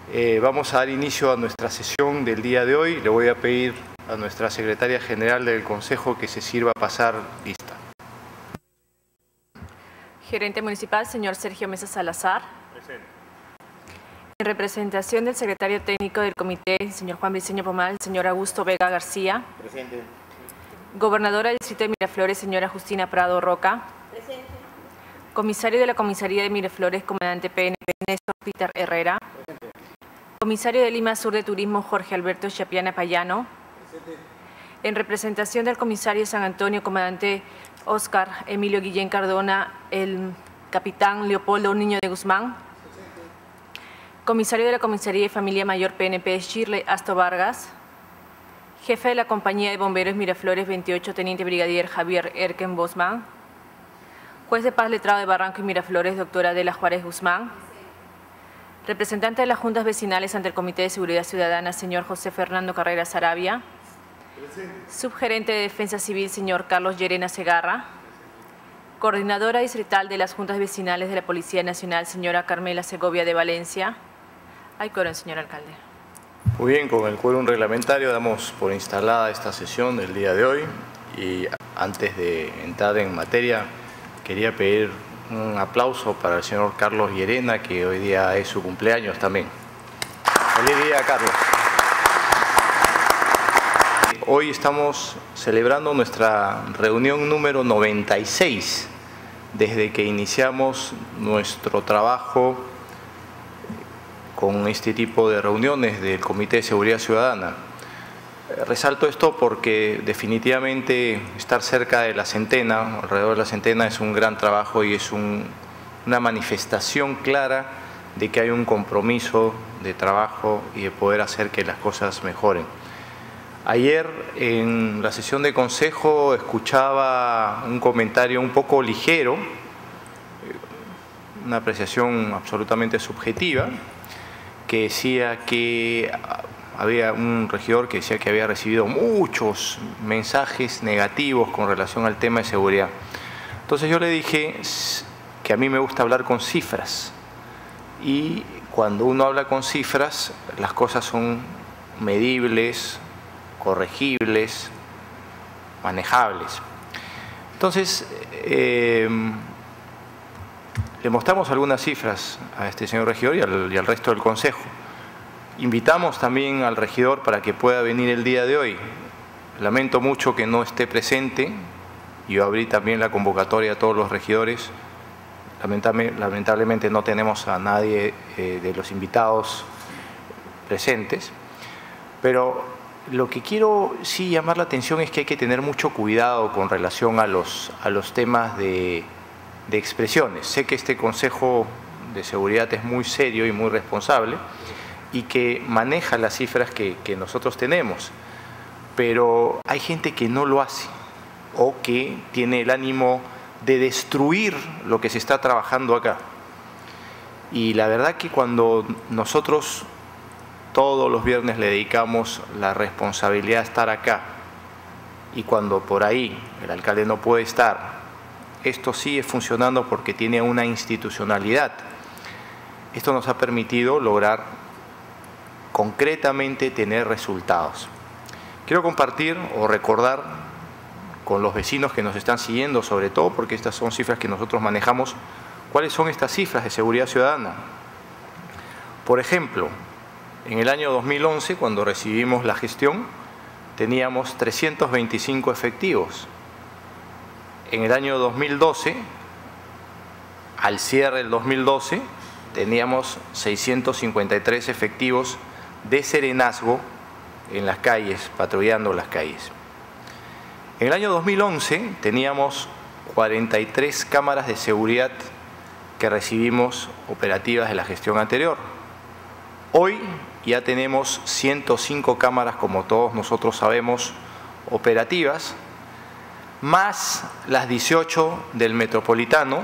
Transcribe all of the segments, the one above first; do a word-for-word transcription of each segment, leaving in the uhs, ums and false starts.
Eh, vamos a dar inicio a nuestra sesión del día de hoy. Le voy a pedir a nuestra secretaria general del Consejo que se sirva a pasar lista. Gerente municipal, señor Sergio Mesa Salazar. Presente. En representación del secretario técnico del comité, señor Juan Briceño Pomal, señor Augusto Vega García. Presente. Gobernadora del distrito de Miraflores, señora Justina Prado Roca. Presente. Comisario de la comisaría de Miraflores, comandante P N P, Néstor Peter Herrera. Presente. Comisario de Lima Sur de Turismo, Jorge Alberto Chapiana Payano. Presente. En representación del comisario de San Antonio, comandante Oscar Emilio Guillén Cardona, el capitán Leopoldo Niño de Guzmán. Comisario de la Comisaría de Familia Mayor P N P, Shirley Asto Vargas. Jefe de la Compañía de Bomberos Miraflores veintiocho, Teniente Brigadier Javier Erken Bosman. Juez de Paz Letrado de Barranco y Miraflores, doctora Adela Juárez Guzmán. Representante de las Juntas Vecinales ante el Comité de Seguridad Ciudadana, señor José Fernando Carrera Sarabia. Subgerente de Defensa Civil, señor Carlos Llerena Segarra. Coordinadora distrital de las Juntas Vecinales de la Policía Nacional, señora Carmela Segovia de Valencia. Hay quórum, señor alcalde. Muy bien, con el quórum reglamentario damos por instalada esta sesión del día de hoy y antes de entrar en materia quería pedir un aplauso para el señor Carlos Llerena, que hoy día es su cumpleaños también. Feliz día, Carlos. Hoy estamos celebrando nuestra reunión número noventa y seis desde que iniciamos nuestro trabajo con este tipo de reuniones del Comité de Seguridad Ciudadana. Resalto esto porque definitivamente estar cerca de la centena, alrededor de la centena, es un gran trabajo y es un, una manifestación clara de que hay un compromiso de trabajo y de poder hacer que las cosas mejoren. Ayer en la sesión de consejo escuchaba un comentario un poco ligero, una apreciación absolutamente subjetiva, que decía que había un regidor que decía que había recibido muchos mensajes negativos con relación al tema de seguridad. Entonces yo le dije que a mí me gusta hablar con cifras y cuando uno habla con cifras las cosas son medibles, corregibles, manejables. Entonces, eh, le mostramos algunas cifras a este señor regidor y al, y al resto del consejo. Invitamos también al regidor para que pueda venir el día de hoy. Lamento mucho que no esté presente. Yo abrí también la convocatoria a todos los regidores. Lamentablemente no tenemos a nadie eh, de los invitados presentes. Pero lo que quiero sí llamar la atención es que hay que tener mucho cuidado con relación a los, a los temas de, de expresiones. Sé que este Consejo de Seguridad es muy serio y muy responsable y que maneja las cifras que, que nosotros tenemos, pero hay gente que no lo hace o que tiene el ánimo de destruir lo que se está trabajando acá. Y la verdad que cuando nosotros todos los viernes le dedicamos la responsabilidad de estar acá y cuando por ahí el alcalde no puede estar, esto sigue funcionando porque tiene una institucionalidad. Esto nos ha permitido lograr concretamente tener resultados. Quiero compartir o recordar con los vecinos que nos están siguiendo, sobre todo porque estas son cifras que nosotros manejamos, cuáles son estas cifras de seguridad ciudadana. Por ejemplo, en el año dos mil once, cuando recibimos la gestión, teníamos trescientos veinticinco efectivos. En el año dos mil doce, al cierre del dos mil doce, teníamos seiscientos cincuenta y tres efectivos de serenazgo en las calles, patrullando las calles. En el año dos mil once teníamos cuarenta y tres cámaras de seguridad que recibimos operativas de la gestión anterior. Hoy ya tenemos ciento cinco cámaras, como todos nosotros sabemos, operativas, más las dieciocho del Metropolitano,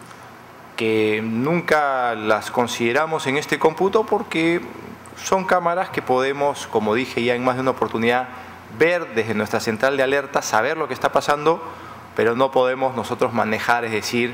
que nunca las consideramos en este cómputo porque son cámaras que podemos, como dije ya en más de una oportunidad, ver desde nuestra central de alerta, saber lo que está pasando, pero no podemos nosotros manejar, es decir,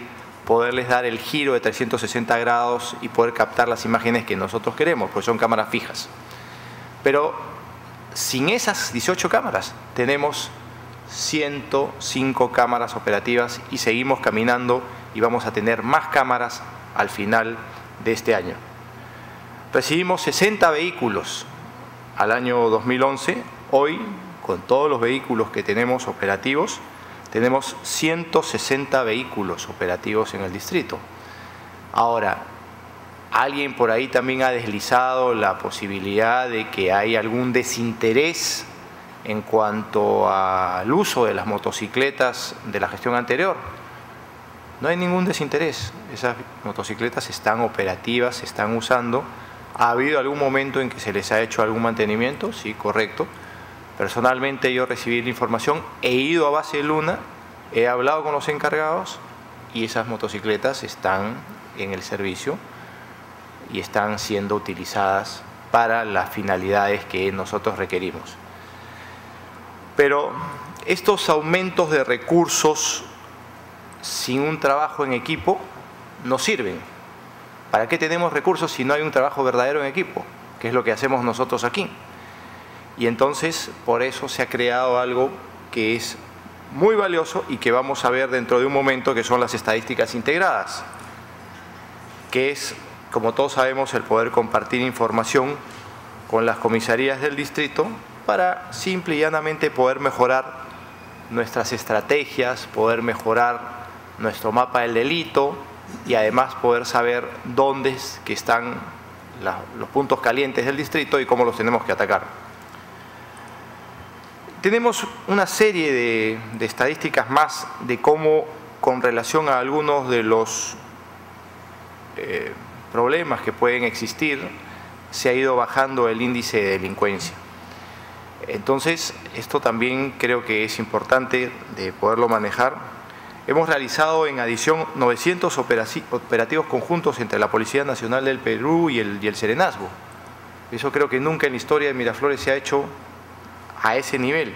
poderles dar el giro de trescientos sesenta grados y poder captar las imágenes que nosotros queremos, porque son cámaras fijas. Pero sin esas dieciocho cámaras tenemos ciento cinco cámaras operativas y seguimos caminando y vamos a tener más cámaras al final de este año. Recibimos sesenta vehículos al año dos mil once. Hoy, con todos los vehículos que tenemos operativos, tenemos ciento sesenta vehículos operativos en el distrito. Ahora, alguien por ahí también ha deslizado la posibilidad de que hay algún desinterés en cuanto al uso de las motocicletas de la gestión anterior. No hay ningún desinterés. Esas motocicletas están operativas, se están usando. ¿Ha habido algún momento en que se les ha hecho algún mantenimiento? Sí, correcto. Personalmente yo recibí la información, he ido a Base Luna, he hablado con los encargados y esas motocicletas están en el servicio y están siendo utilizadas para las finalidades que nosotros requerimos. Pero estos aumentos de recursos sin un trabajo en equipo no sirven. ¿Para qué tenemos recursos si no hay un trabajo verdadero en equipo? Que es lo que hacemos nosotros aquí. Y entonces, por eso se ha creado algo que es muy valioso y que vamos a ver dentro de un momento, que son las estadísticas integradas, que es, como todos sabemos, el poder compartir información con las comisarías del distrito para simple y llanamente poder mejorar nuestras estrategias, poder mejorar nuestro mapa del delito y además poder saber dónde es que están la, los puntos calientes del distrito y cómo los tenemos que atacar. Tenemos una serie de, de estadísticas más de cómo, con relación a algunos de los eh, problemas que pueden existir, se ha ido bajando el índice de delincuencia. Entonces, esto también creo que es importante de poderlo manejar. Hemos realizado en adición novecientos operativos conjuntos entre la Policía Nacional del Perú y el, y el Serenazgo. Eso creo que nunca en la historia de Miraflores se ha hecho a ese nivel.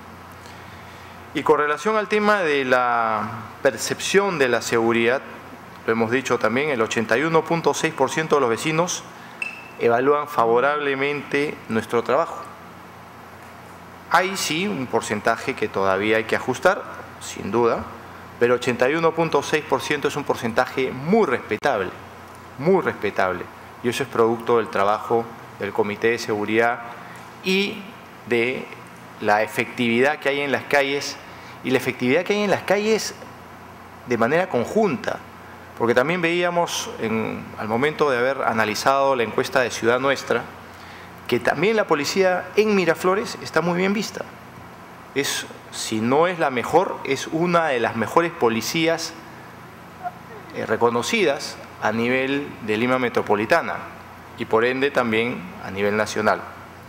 Y con relación al tema de la percepción de la seguridad, lo hemos dicho también, el ochenta y uno punto seis por ciento de los vecinos evalúan favorablemente nuestro trabajo. Hay sí un porcentaje que todavía hay que ajustar, sin duda, pero ochenta y uno punto seis por ciento es un porcentaje muy respetable, muy respetable. Y eso es producto del trabajo del Comité de Seguridad y de la efectividad que hay en las calles, y la efectividad que hay en las calles de manera conjunta, porque también veíamos en, al momento de haber analizado la encuesta de Ciudad Nuestra, que también la policía en Miraflores está muy bien vista. Es, si no es la mejor, es una de las mejores policías eh, reconocidas a nivel de Lima Metropolitana y por ende también a nivel nacional.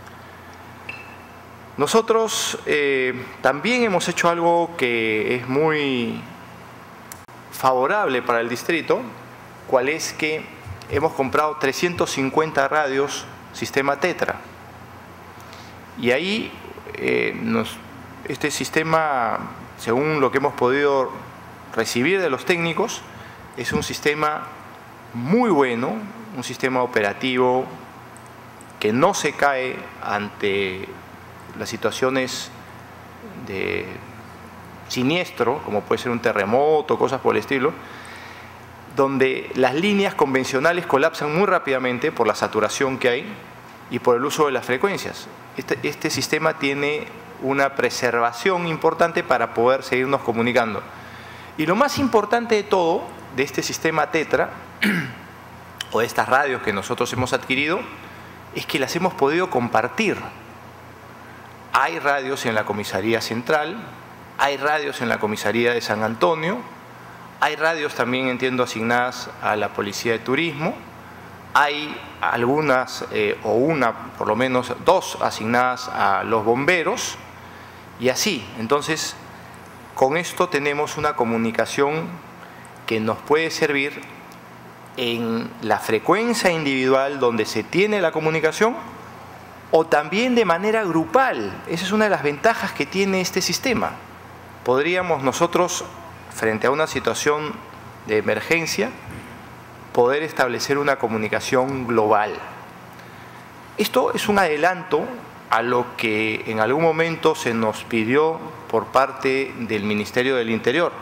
Nosotros eh, también hemos hecho algo que es muy favorable para el distrito, cual es que hemos comprado trescientos cincuenta radios sistema Tetra. Y ahí eh, nos, este sistema, según lo que hemos podido recibir de los técnicos, es un sistema muy bueno, un sistema operativo que no se cae ante las situaciones de siniestro, como puede ser un terremoto, cosas por el estilo, donde las líneas convencionales colapsan muy rápidamente por la saturación que hay y por el uso de las frecuencias. Este, este sistema tiene una preservación importante para poder seguirnos comunicando. Y lo más importante de todo, de este sistema Tetra, o de estas radios que nosotros hemos adquirido, es que las hemos podido compartir. Hay radios en la comisaría central, hay radios en la comisaría de San Antonio, hay radios también, entiendo, asignadas a la Policía de Turismo, hay algunas, eh, o una, por lo menos dos, asignadas a los bomberos, y así. Entonces, con esto tenemos una comunicación que nos puede servir en la frecuencia individual donde se tiene la comunicación, o también de manera grupal. Esa es una de las ventajas que tiene este sistema. Podríamos nosotros, frente a una situación de emergencia, poder establecer una comunicación global. Esto es un adelanto a lo que en algún momento se nos pidió por parte del Ministerio del Interior.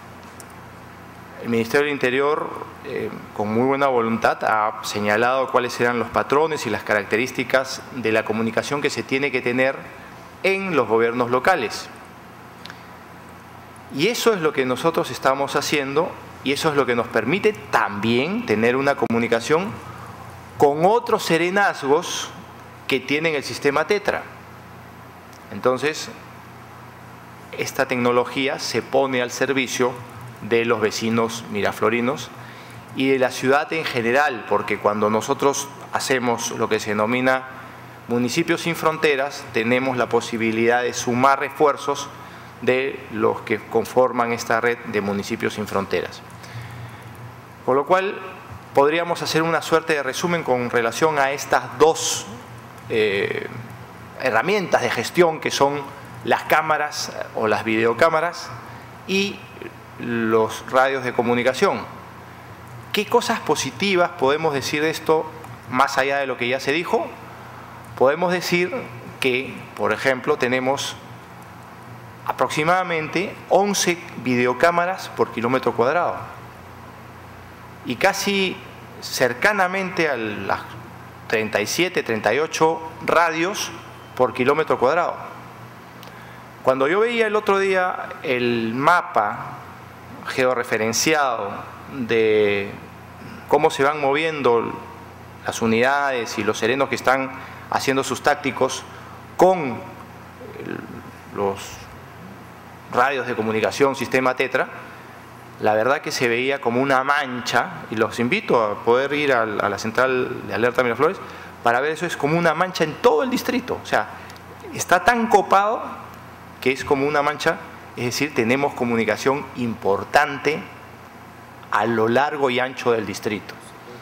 El Ministerio del Interior, eh, con muy buena voluntad, ha señalado cuáles eran los patrones y las características de la comunicación que se tiene que tener en los gobiernos locales. Y eso es lo que nosotros estamos haciendo, y eso es lo que nos permite también tener una comunicación con otros serenazgos que tienen el sistema Tetra. Entonces, esta tecnología se pone al servicio de los vecinos miraflorinos y de la ciudad en general, porque cuando nosotros hacemos lo que se denomina municipios sin fronteras, tenemos la posibilidad de sumar refuerzos de los que conforman esta red de municipios sin fronteras. Con lo cual, podríamos hacer una suerte de resumen con relación a estas dos eh, herramientas de gestión que son las cámaras o las videocámaras y los radios de comunicación. ¿Qué cosas positivas podemos decir de esto más allá de lo que ya se dijo? Podemos decir que, por ejemplo, tenemos aproximadamente once videocámaras por kilómetro cuadrado y casi cercanamente a las treinta y siete, treinta y ocho radios por kilómetro cuadrado. Cuando yo veía el otro día el mapa georreferenciado de cómo se van moviendo las unidades y los serenos que están haciendo sus tácticos con los radios de comunicación sistema Tetra, la verdad que se veía como una mancha, y los invito a poder ir a la central de alerta Miraflores para ver eso, es como una mancha en todo el distrito, o sea, está tan copado que es como una mancha, es decir, tenemos comunicación importante a lo largo y ancho del distrito.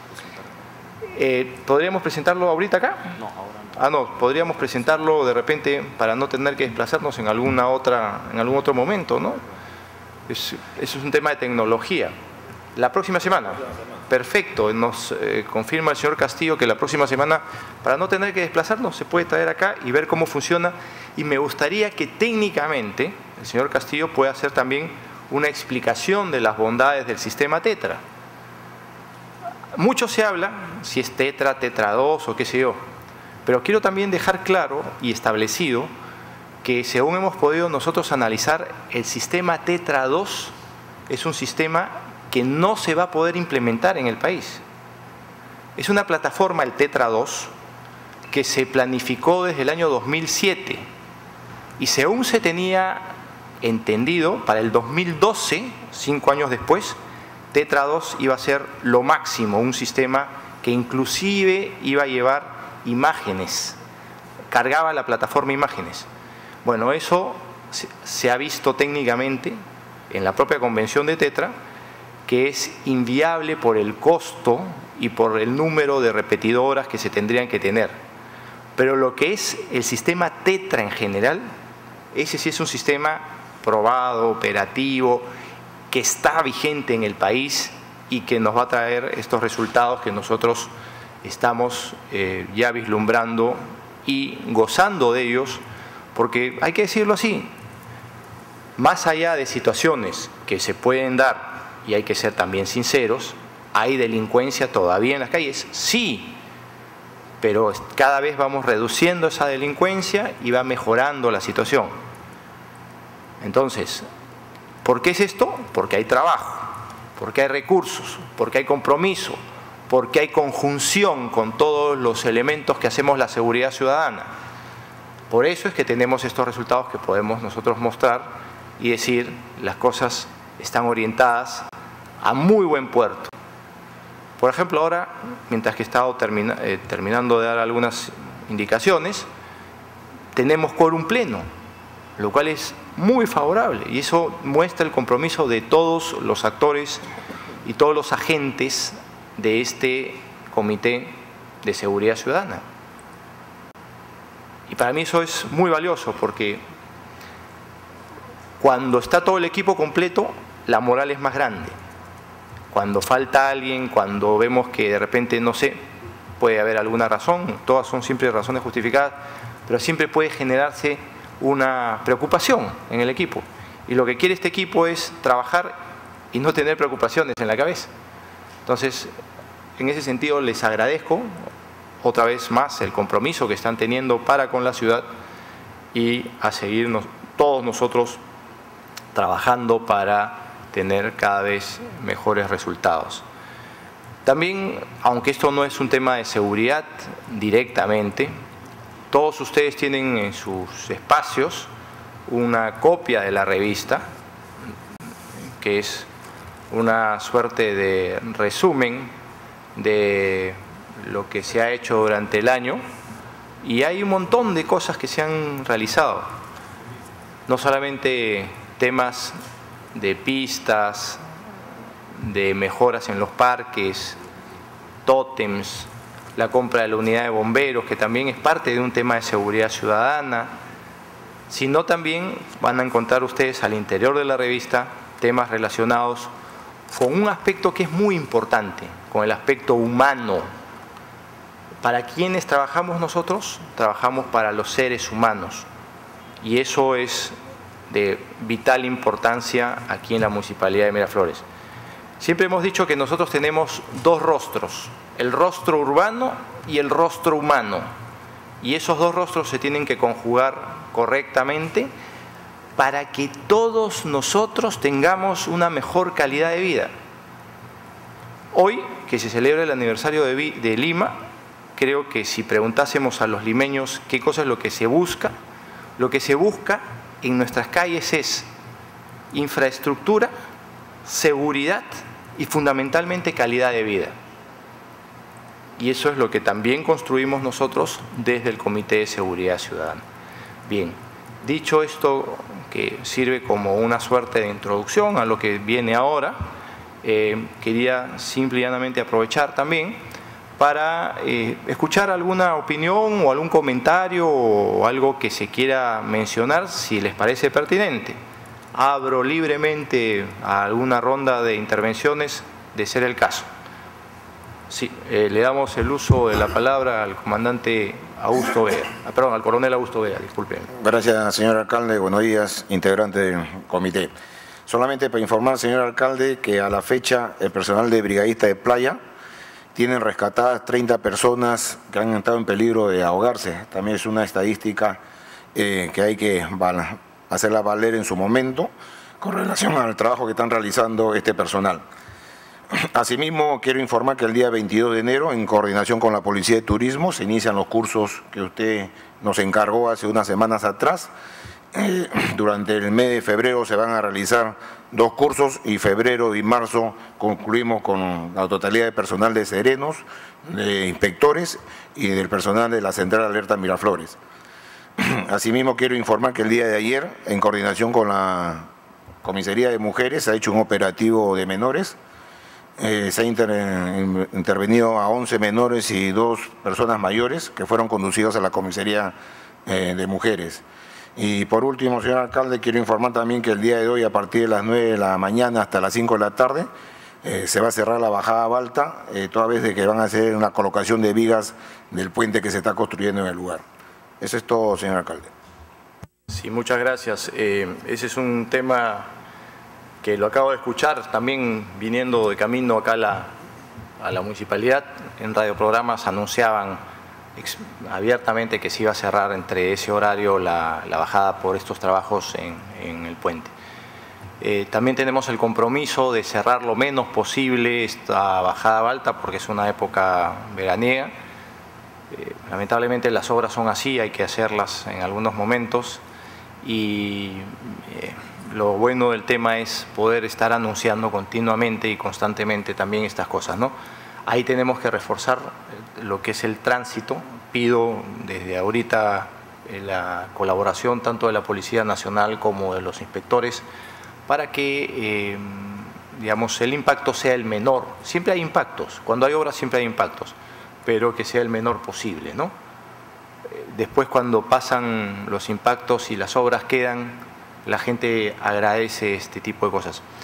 Eh, ¿Podríamos presentarlo ahorita acá? No, ahora no. Ah, no, podríamos presentarlo de repente para no tener que desplazarnos en alguna otra, en algún otro momento, ¿no? Es, eso es un tema de tecnología. ¿La próxima semana? Perfecto, nos eh, confirma el señor Castillo que la próxima semana, para no tener que desplazarnos, se puede traer acá y ver cómo funciona. Y me gustaría que técnicamente el señor Castillo pueda hacer también una explicación de las bondades del sistema Tetra. Mucho se habla, si es Tetra, Tetra dos o qué sé yo, pero quiero también dejar claro y establecido que según hemos podido nosotros analizar, el sistema Tetra dos es un sistema que no se va a poder implementar en el país. Es una plataforma, el Tetra dos, que se planificó desde el año dos mil siete y según se tenía entendido, para el dos mil doce, cinco años después, Tetra dos iba a ser lo máximo, un sistema que inclusive iba a llevar imágenes, cargaba la plataforma imágenes. Bueno, eso se ha visto técnicamente en la propia convención de Tetra, que es inviable por el costo y por el número de repetidoras que se tendrían que tener. Pero lo que es el sistema Tetra en general, ese sí es un sistema probado, operativo, que está vigente en el país y que nos va a traer estos resultados que nosotros estamos eh, ya vislumbrando y gozando de ellos, porque hay que decirlo así, más allá de situaciones que se pueden dar, y hay que ser también sinceros, hay delincuencia todavía en las calles, sí, pero cada vez vamos reduciendo esa delincuencia y va mejorando la situación. Entonces, ¿por qué es esto? Porque hay trabajo, porque hay recursos, porque hay compromiso, porque hay conjunción con todos los elementos que hacemos la seguridad ciudadana. Por eso es que tenemos estos resultados que podemos nosotros mostrar y decir las cosas están orientadas a muy buen puerto. Por ejemplo, ahora, mientras que he estado termina, eh, terminando de dar algunas indicaciones, tenemos quórum pleno, lo cual es muy favorable y eso muestra el compromiso de todos los actores y todos los agentes de este Comité de Seguridad Ciudadana. Y para mí eso es muy valioso porque cuando está todo el equipo completo, la moral es más grande. cuando falta alguien, cuando vemos que de repente, no sé, puede haber alguna razón, todas son siempre razones justificadas, pero siempre puede generarse una preocupación en el equipo. Y lo que quiere este equipo es trabajar y no tener preocupaciones en la cabeza. Entonces, en ese sentido les agradezco otra vez más el compromiso que están teniendo para con la ciudad y a seguirnos todos nosotros trabajando para tener cada vez mejores resultados. También, aunque esto no es un tema de seguridad directamente, todos ustedes tienen en sus espacios una copia de la revista, que es una suerte de resumen de lo que se ha hecho durante el año, y hay un montón de cosas que se han realizado. No solamente temas de pistas, de mejoras en los parques, tótems, la compra de la unidad de bomberos, que también es parte de un tema de seguridad ciudadana, sino también van a encontrar ustedes al interior de la revista temas relacionados con un aspecto que es muy importante, con el aspecto humano. ¿Para quiénes trabajamos nosotros? Trabajamos para los seres humanos, y eso es de vital importancia aquí en la Municipalidad de Miraflores. Siempre hemos dicho que nosotros tenemos dos rostros, el rostro urbano y el rostro humano, y esos dos rostros se tienen que conjugar correctamente para que todos nosotros tengamos una mejor calidad de vida. Hoy, que se celebra el aniversario de, de Lima, creo que si preguntásemos a los limeños qué cosa es lo que se busca, lo que se busca en nuestras calles es infraestructura, seguridad y fundamentalmente calidad de vida. Y eso es lo que también construimos nosotros desde el Comité de Seguridad Ciudadana. Bien, dicho esto, que sirve como una suerte de introducción a lo que viene ahora, eh, quería simple y llanamente aprovechar también para eh, escuchar alguna opinión o algún comentario o algo que se quiera mencionar, si les parece pertinente. Abro libremente a alguna ronda de intervenciones, de ser el caso. Sí, eh, le damos el uso de la palabra al comandante Augusto Vega, ah, perdón, al coronel Augusto Vega, disculpen. Gracias, señor alcalde. Buenos días, integrante del comité. Solamente para informar, señor alcalde, que a la fecha el personal de brigadista de playa tienen rescatadas treinta personas que han estado en peligro de ahogarse. También es una estadística eh, que hay que hacerla valer en su momento con relación al trabajo que están realizando este personal. Asimismo, quiero informar que el día veintidós de enero, en coordinación con la Policía de Turismo, se inician los cursos que usted nos encargó hace unas semanas atrás. Eh, durante el mes de febrero se van a realizar dos cursos y febrero y marzo concluimos con la totalidad de personal de serenos, de inspectores y del personal de la Central de Alerta Miraflores. Asimismo, quiero informar que el día de ayer, en coordinación con la Comisaría de Mujeres, se ha hecho un operativo de menores. Eh, se ha inter, intervenido a once menores y dos personas mayores que fueron conducidos a la Comisaría eh, de Mujeres. Y por último, señor alcalde, quiero informar también que el día de hoy, a partir de las nueve de la mañana hasta las cinco de la tarde, eh, se va a cerrar la bajada Balta, eh, toda vez de que van a hacer una colocación de vigas del puente que se está construyendo en el lugar. Eso es todo, señor alcalde. Sí, muchas gracias. Eh, ese es un tema que lo acabo de escuchar también viniendo de camino acá a la, a la municipalidad. En radioprogramas anunciaban abiertamente que se iba a cerrar entre ese horario la, la bajada por estos trabajos en, en el puente. Eh, también tenemos el compromiso de cerrar lo menos posible esta bajada Balta porque es una época veraniega. Eh, lamentablemente las obras son así, hay que hacerlas en algunos momentos y eh, lo bueno del tema es poder estar anunciando continuamente y constantemente también estas cosas, ¿no? Ahí tenemos que reforzar lo que es el tránsito. Pido desde ahorita la colaboración tanto de la Policía Nacional como de los inspectores para que, eh, digamos, el impacto sea el menor. Siempre hay impactos, cuando hay obras siempre hay impactos, pero que sea el menor posible, ¿no? Después, cuando pasan los impactos y las obras quedan, la gente agradece este tipo de cosas.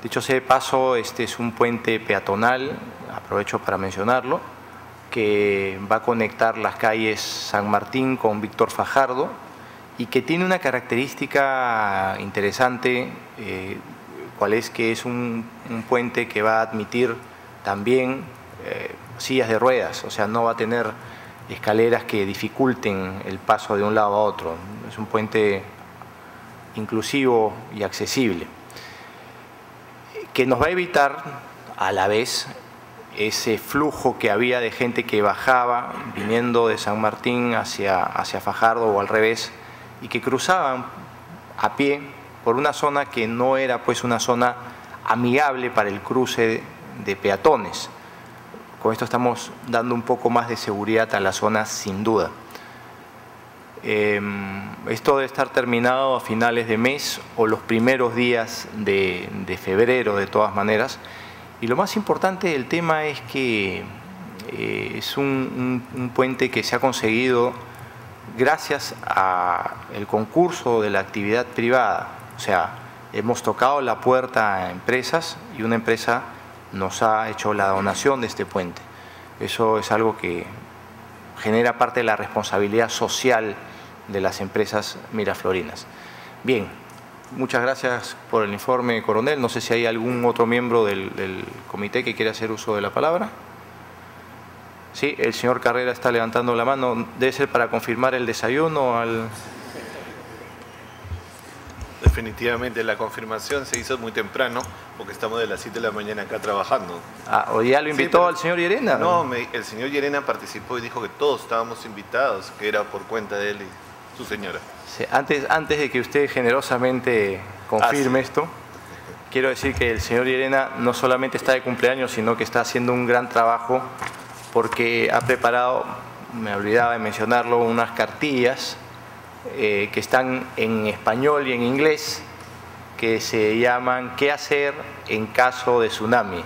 Dicho sea de paso, este es un puente peatonal, aprovecho para mencionarlo, que va a conectar las calles San Martín con Víctor Fajardo y que tiene una característica interesante, eh, cual es que es un, un puente que va a admitir también eh, sillas de ruedas, o sea, no va a tener escaleras que dificulten el paso de un lado a otro. Es un puente inclusivo y accesible, que nos va a evitar a la vez ese flujo que había de gente que bajaba viniendo de San Martín hacia, hacia Fajardo o al revés y que cruzaban a pie por una zona que no era pues una zona amigable para el cruce de peatones. Con esto estamos dando un poco más de seguridad a la zona sin duda. Eh, esto debe estar terminado a finales de mes o los primeros días de, de febrero de todas maneras. Y lo más importante del tema es que eh, es un, un, un puente que se ha conseguido gracias al concurso de la actividad privada. O sea, hemos tocado la puerta a empresas y una empresa nos ha hecho la donación de este puente. Eso es algo que genera parte de la responsabilidad social de las empresas miraflorinas. Bien, muchas gracias por el informe, coronel. No sé si hay algún otro miembro del, del comité que quiera hacer uso de la palabra. Sí, el señor Carrera está levantando la mano. ¿Debe ser para confirmar el desayuno al...? Definitivamente la confirmación se hizo muy temprano porque estamos de las siete de la mañana acá trabajando. Ah, ¿o ya lo invitó sí, pero, al señor Llerena? No, me, el señor Llerena participó y dijo que todos estábamos invitados, que era por cuenta de él y su señora. Sí, antes, antes de que usted generosamente confirme ah, sí. esto, quiero decir que el señor Llerena no solamente está de cumpleaños, sino que está haciendo un gran trabajo porque ha preparado, me olvidaba de mencionarlo, unas cartillas eh, que están en español y en inglés, que se llaman ¿Qué hacer en caso de tsunami?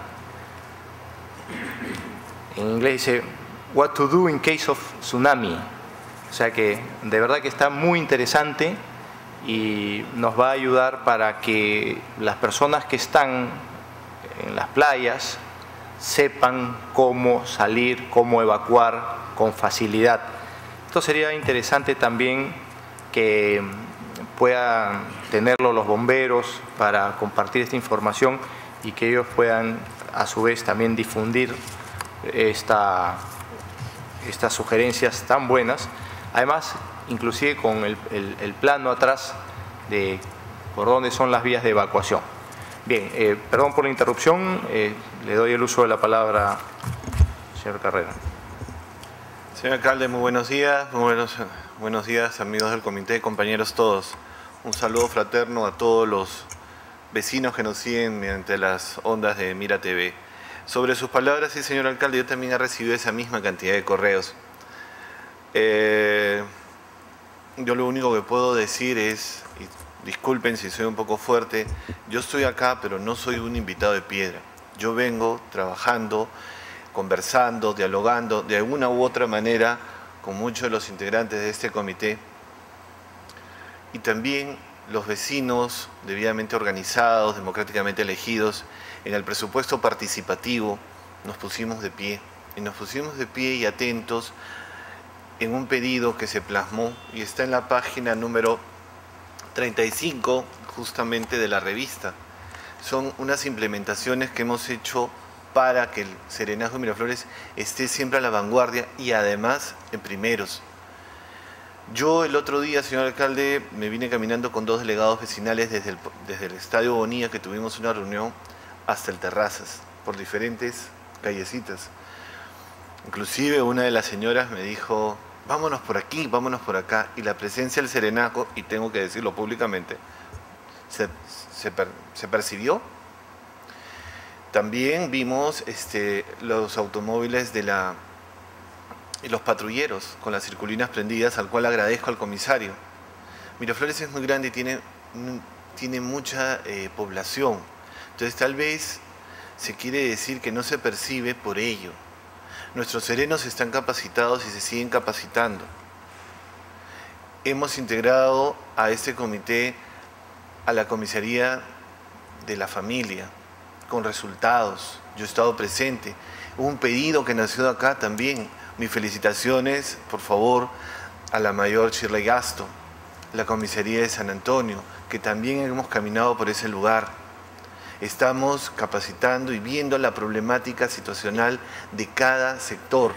En inglés dice What to do in case of tsunami. O sea que de verdad que está muy interesante y nos va a ayudar para que las personas que están en las playas sepan cómo salir, cómo evacuar con facilidad. Esto sería interesante también que puedan tenerlo los bomberos para compartir esta información y que ellos puedan a su vez también difundir esta, estas sugerencias tan buenas. Además, inclusive con el, el, el plano atrás de por dónde son las vías de evacuación. Bien, eh, perdón por la interrupción, eh, le doy el uso de la palabra al señor Carrera. Señor alcalde, muy buenos días, muy buenos, buenos días amigos del comité, compañeros todos. Un saludo fraterno a todos los vecinos que nos siguen mediante las ondas de Mira T V. Sobre sus palabras, sí, señor alcalde, yo también he recibido esa misma cantidad de correos. Eh, yo lo único que puedo decir es, y disculpen si soy un poco fuerte, yo estoy acá, pero no soy un invitado de piedra. Yo vengo trabajando, conversando, dialogando de alguna u otra manera con muchos de los integrantes de este comité y también los vecinos debidamente organizados, democráticamente elegidos. En el presupuesto participativo nos pusimos de pie y nos pusimos de pie y atentos en un pedido que se plasmó y está en la página número treinta y cinco justamente de la revista. Son unas implementaciones que hemos hecho para que el Serenazgo de Miraflores esté siempre a la vanguardia y además en primeros. Yo el otro día, señor alcalde, me vine caminando con dos delegados vecinales desde el, desde el Estadio Bonilla, que tuvimos una reunión, hasta el Terrazas, por diferentes callecitas. Inclusive una de las señoras me dijo, vámonos por aquí, vámonos por acá, y la presencia del Serenazgo, y tengo que decirlo públicamente, se, se, per, se percibió. También vimos este, los automóviles de la, y los patrulleros con las circulinas prendidas, al cual agradezco al comisario. Miraflores es muy grande y tiene, tiene mucha eh, población, entonces tal vez se quiere decir que no se percibe por ello. Nuestros serenos están capacitados y se siguen capacitando. Hemos integrado a este comité a la comisaría de la familia, con resultados. Yo he estado presente. Hubo un pedido que nació de acá también. Mis felicitaciones, por favor, a la mayor Shirley Gasto, la comisaría de San Antonio, que también hemos caminado por ese lugar. Estamos capacitando y viendo la problemática situacional de cada sector.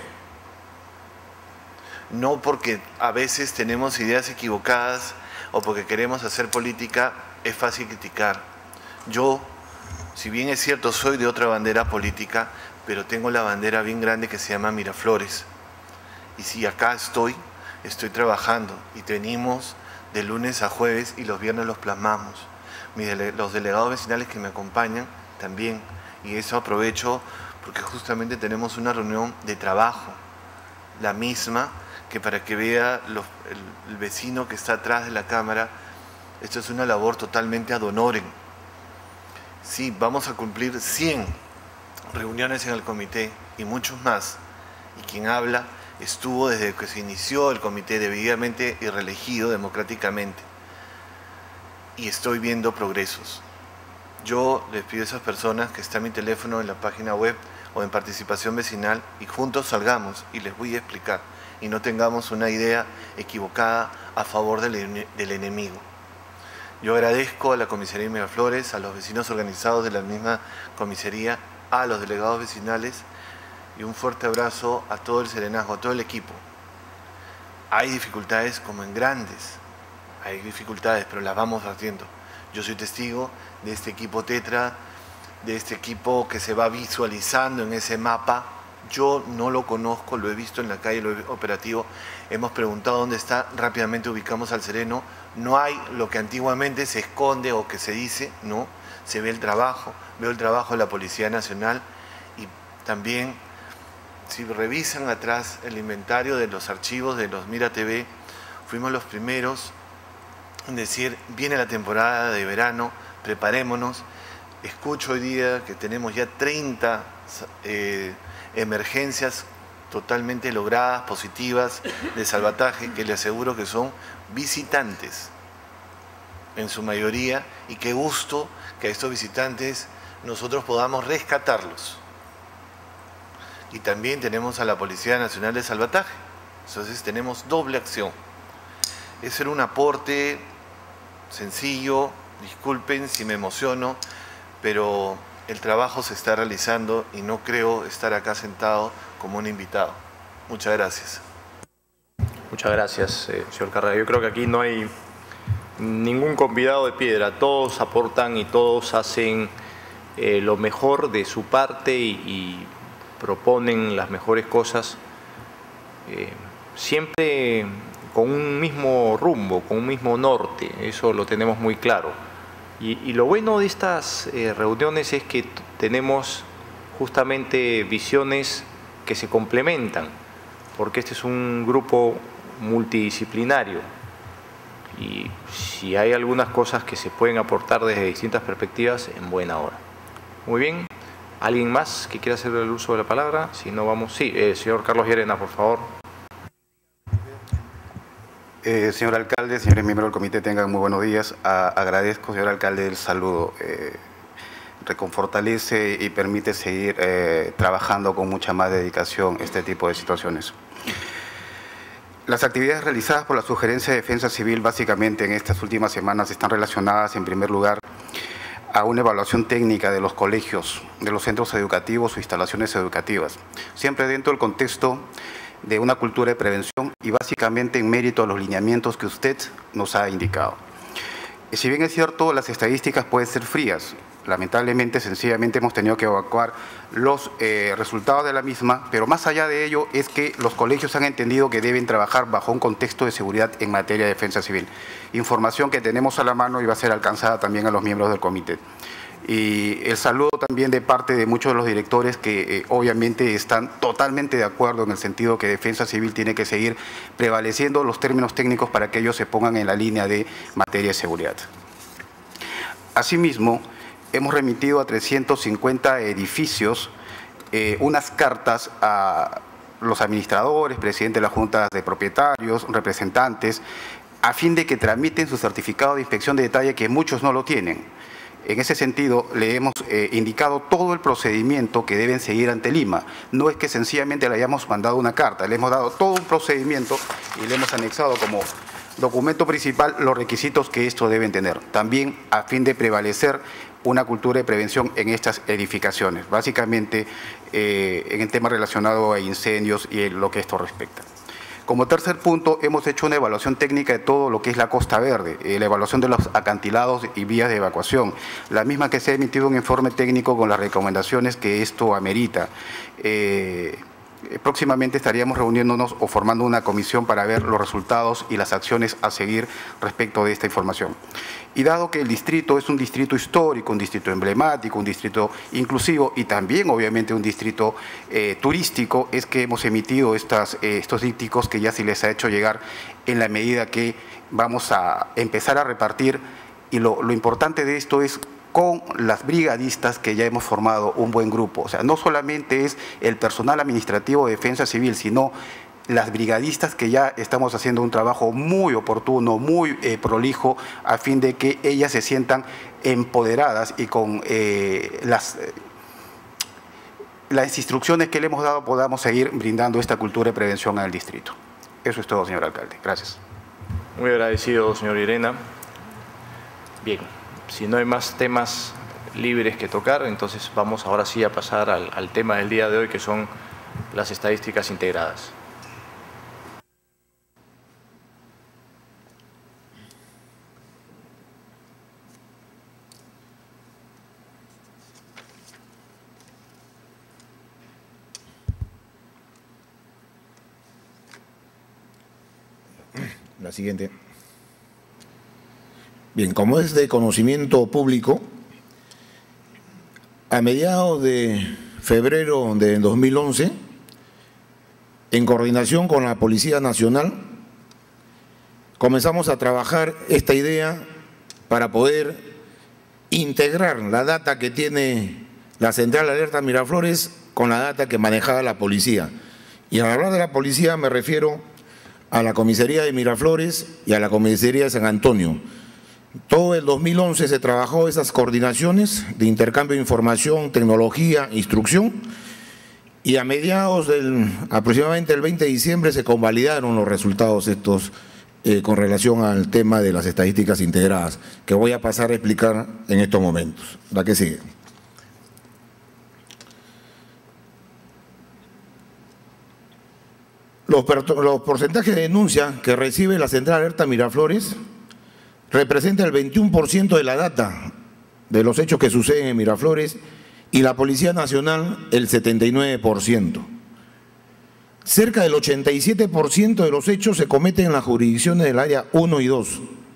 No porque a veces tenemos ideas equivocadas o porque queremos hacer política, es fácil criticar. Yo, si bien es cierto, soy de otra bandera política, pero tengo la bandera bien grande que se llama Miraflores. Y si acá estoy, estoy trabajando y venimos de lunes a jueves y los viernes los plasmamos. Mis dele- los delegados vecinales que me acompañan también. Y eso aprovecho porque justamente tenemos una reunión de trabajo, la misma, que para que vea los, el, el vecino que está atrás de la cámara, esto es una labor totalmente ad honorem. Sí, vamos a cumplir cien reuniones en el comité y muchos más. Y quien habla estuvo desde que se inició el comité debidamente y reelegido democráticamente. Y estoy viendo progresos. Yo les pido a esas personas que está mi teléfono en la página web o en participación vecinal y juntos salgamos y les voy a explicar y no tengamos una idea equivocada a favor del, del enemigo. Yo agradezco a la comisaría de Miraflores, a los vecinos organizados de la misma comisaría, a los delegados vecinales y un fuerte abrazo a todo el serenazgo, a todo el equipo. Hay dificultades como en grandes, hay dificultades, pero las vamos haciendo. Yo soy testigo de este equipo Tetra, de este equipo que se va visualizando en ese mapa. Yo no lo conozco, lo he visto en la calle, lo he operativo. Hemos preguntado dónde está, rápidamente ubicamos al sereno. No hay lo que antiguamente se esconde o que se dice, no. Se ve el trabajo, veo el trabajo de la Policía Nacional y también, si revisan atrás el inventario de los archivos de los Mira T V, fuimos los primeros en decir, viene la temporada de verano, preparémonos. Escucho hoy día que tenemos ya treinta eh, emergencias totalmente logradas, positivas, de salvataje, que le aseguro que son visitantes en su mayoría, y qué gusto que a estos visitantes nosotros podamos rescatarlos. Y también tenemos a la Policía Nacional de Salvataje, entonces tenemos doble acción. Ese era un aporte sencillo, disculpen si me emociono, pero el trabajo se está realizando y no creo estar acá sentado como un invitado. Muchas gracias. Muchas gracias, eh, señor Carrera. Yo creo que aquí no hay ningún convidado de piedra. Todos aportan y todos hacen eh, lo mejor de su parte y, y proponen las mejores cosas, eh, siempre con un mismo rumbo, con un mismo norte. Eso lo tenemos muy claro. Y, y lo bueno de estas eh, reuniones es que tenemos justamente visiones que se complementan, porque este es un grupo multidisciplinario y si hay algunas cosas que se pueden aportar desde distintas perspectivas, en buena hora. Muy bien. ¿Alguien más que quiera hacer el uso de la palabra? Si no, vamos. Sí, eh, señor Carlos Llerena, por favor. Eh, señor alcalde, señores miembros del comité, tengan muy buenos días. A, agradezco, señor alcalde, el saludo. Eh, reconfortalece y permite seguir eh, trabajando con mucha más dedicación este tipo de situaciones. Las actividades realizadas por la Sugerencia de Defensa Civil básicamente en estas últimas semanas están relacionadas, en primer lugar, a una evaluación técnica de los colegios, de los centros educativos o instalaciones educativas, siempre dentro del contexto de una cultura de prevención y básicamente en mérito a los lineamientos que usted nos ha indicado. Y si bien es cierto, las estadísticas pueden ser frías, lamentablemente, sencillamente hemos tenido que evacuar los eh, resultados de la misma, pero más allá de ello es que los colegios han entendido que deben trabajar bajo un contexto de seguridad en materia de defensa civil. Información que tenemos a la mano y va a ser alcanzada también a los miembros del comité. Y el saludo también de parte de muchos de los directores que eh, obviamente están totalmente de acuerdo en el sentido que defensa civil tiene que seguir prevaleciendo los términos técnicos para que ellos se pongan en la línea de materia de seguridad. Asimismo, hemos remitido a trescientos cincuenta edificios eh, unas cartas a los administradores, presidente de las juntas de propietarios, representantes, a fin de que tramiten su certificado de inspección de detalle, que muchos no lo tienen. En ese sentido, le hemos eh, indicado todo el procedimiento que deben seguir ante Lima. No es que sencillamente le hayamos mandado una carta, le hemos dado todo un procedimiento y le hemos anexado como documento principal los requisitos que esto deben tener, también a fin de prevalecer una cultura de prevención en estas edificaciones, básicamente eh, en el tema relacionado a incendios y en lo que esto respecta. Como tercer punto, hemos hecho una evaluación técnica de todo lo que es la Costa Verde, eh, la evaluación de los acantilados y vías de evacuación, la misma que se ha emitido un informe técnico con las recomendaciones que esto amerita. Eh, Próximamente estaríamos reuniéndonos o formando una comisión para ver los resultados y las acciones a seguir respecto de esta información. Y dado que el distrito es un distrito histórico, un distrito emblemático, un distrito inclusivo y también obviamente un distrito eh, turístico, es que hemos emitido estas, eh, estos dípticos que ya se les ha hecho llegar en la medida que vamos a empezar a repartir. Y lo, lo importante de esto es con las brigadistas que ya hemos formado un buen grupo. O sea, no solamente es el personal administrativo de defensa civil, sino las brigadistas que ya estamos haciendo un trabajo muy oportuno, muy eh, prolijo, a fin de que ellas se sientan empoderadas y con eh, las, eh, las instrucciones que le hemos dado podamos seguir brindando esta cultura de prevención al distrito. Eso es todo, señor alcalde. Gracias. Muy agradecido, señor Llerena. Bien. Si no hay más temas libres que tocar, entonces vamos ahora sí a pasar al, al tema del día de hoy, que son las estadísticas integradas. La siguiente. Bien, como es de conocimiento público, a mediados de febrero de dos mil once, en coordinación con la Policía Nacional, comenzamos a trabajar esta idea para poder integrar la data que tiene la Central Alerta Miraflores con la data que manejaba la policía. Y al hablar de la policía me refiero a la comisaría de Miraflores y a la comisaría de San Antonio. Todo el dos mil once se trabajó esas coordinaciones de intercambio de información, tecnología, instrucción, y a mediados del, aproximadamente el veinte de diciembre, se convalidaron los resultados estos eh, con relación al tema de las estadísticas integradas, que voy a pasar a explicar en estos momentos. La que sigue. Los, los porcentajes de denuncia que recibe la Central Alerta Miraflores representa el veintiuno por ciento de la data de los hechos que suceden en Miraflores y la Policía Nacional el setenta y nueve por ciento. Cerca del ochenta y siete por ciento de los hechos se cometen en las jurisdicciones del área uno y dos.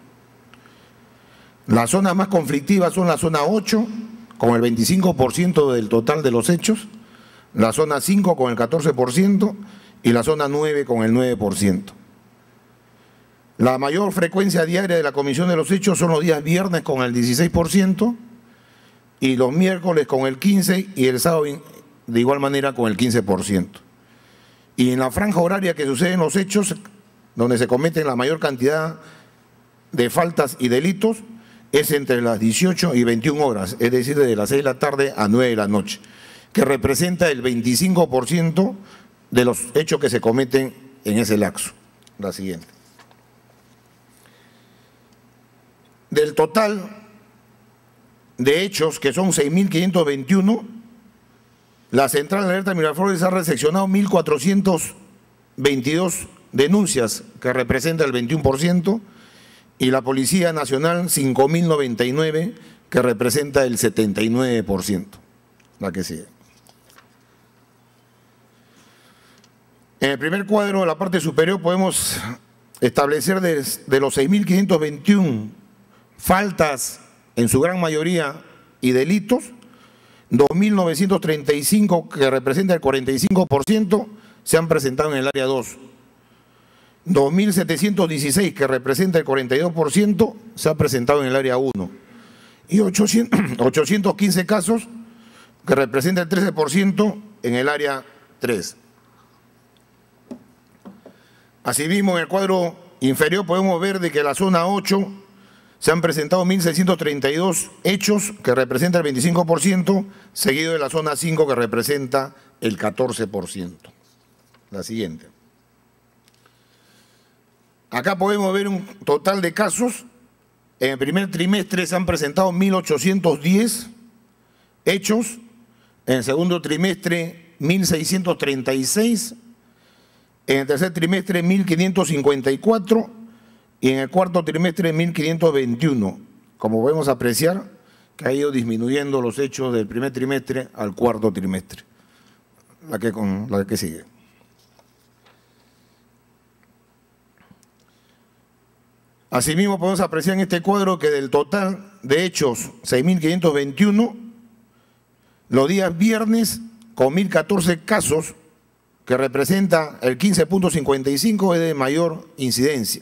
Las zonas más conflictivas son la zona ocho, con el veinticinco por ciento del total de los hechos, la zona cinco con el catorce por ciento y la zona nueve con el nueve por ciento. La mayor frecuencia diaria de la comisión de los hechos son los días viernes con el dieciséis por ciento y los miércoles con el quince por ciento y el sábado de igual manera con el quince por ciento. Y en la franja horaria que suceden los hechos, donde se cometen la mayor cantidad de faltas y delitos, es entre las dieciocho y veintiuna horas, es decir, desde las seis de la tarde a nueve de la noche, que representa el veinticinco por ciento de los hechos que se cometen en ese lapso. La siguiente. Del total de hechos, que son seis mil quinientos veintiuno, la Central Alerta Miraflores ha recepcionado mil cuatrocientas veintidós denuncias, que representa el veintiuno por ciento, y la Policía Nacional cinco mil noventa y nueve, que representa el setenta y nueve por ciento. La que sigue. En el primer cuadro de la parte superior podemos establecer de, de los seis mil quinientos veintiuno faltas, en su gran mayoría, y delitos, dos mil novecientos treinta y cinco, que representa el cuarenta y cinco por ciento, se han presentado en el área dos. dos mil setecientos dieciséis, que representa el cuarenta y dos por ciento, se ha presentado en el área uno. Y ochocientos quince casos, que representa el trece por ciento, en el área tres. Asimismo, en el cuadro inferior podemos ver de que la zona ocho se han presentado mil seiscientos treinta y dos hechos, que representa el veinticinco por ciento, seguido de la zona cinco, que representa el catorce por ciento. La siguiente. Acá podemos ver un total de casos. En el primer trimestre se han presentado mil ochocientos diez hechos, en el segundo trimestre mil seiscientos treinta y seis, en el tercer trimestre mil quinientos cincuenta y cuatro y en el cuarto trimestre mil quinientos veintiuno. Como podemos apreciar, que ha ido disminuyendo los hechos del primer trimestre al cuarto trimestre. La que, con, la que sigue. Asimismo, podemos apreciar en este cuadro que del total de hechos seis mil quinientos veintiuno, los días viernes con mil catorce casos, que representa el quince punto cincuenta y cinco, es de mayor incidencia.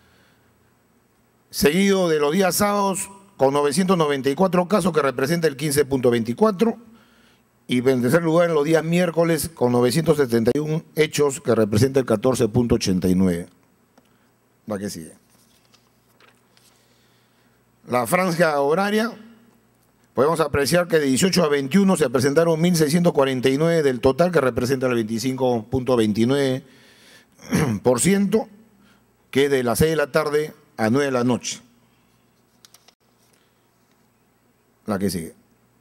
Seguido de los días sábados con novecientos noventa y cuatro casos, que representa el quince punto veinticuatro. Y en tercer lugar, en los días miércoles con novecientos setenta y uno hechos, que representa el catorce punto ochenta y nueve. La que sigue. La franja horaria, podemos apreciar que de dieciocho a veintiuno se presentaron mil seiscientos cuarenta y nueve del total, que representa el veinticinco punto veintinueve por ciento, que es de las seis de la tarde a nueve de la noche. La que sigue.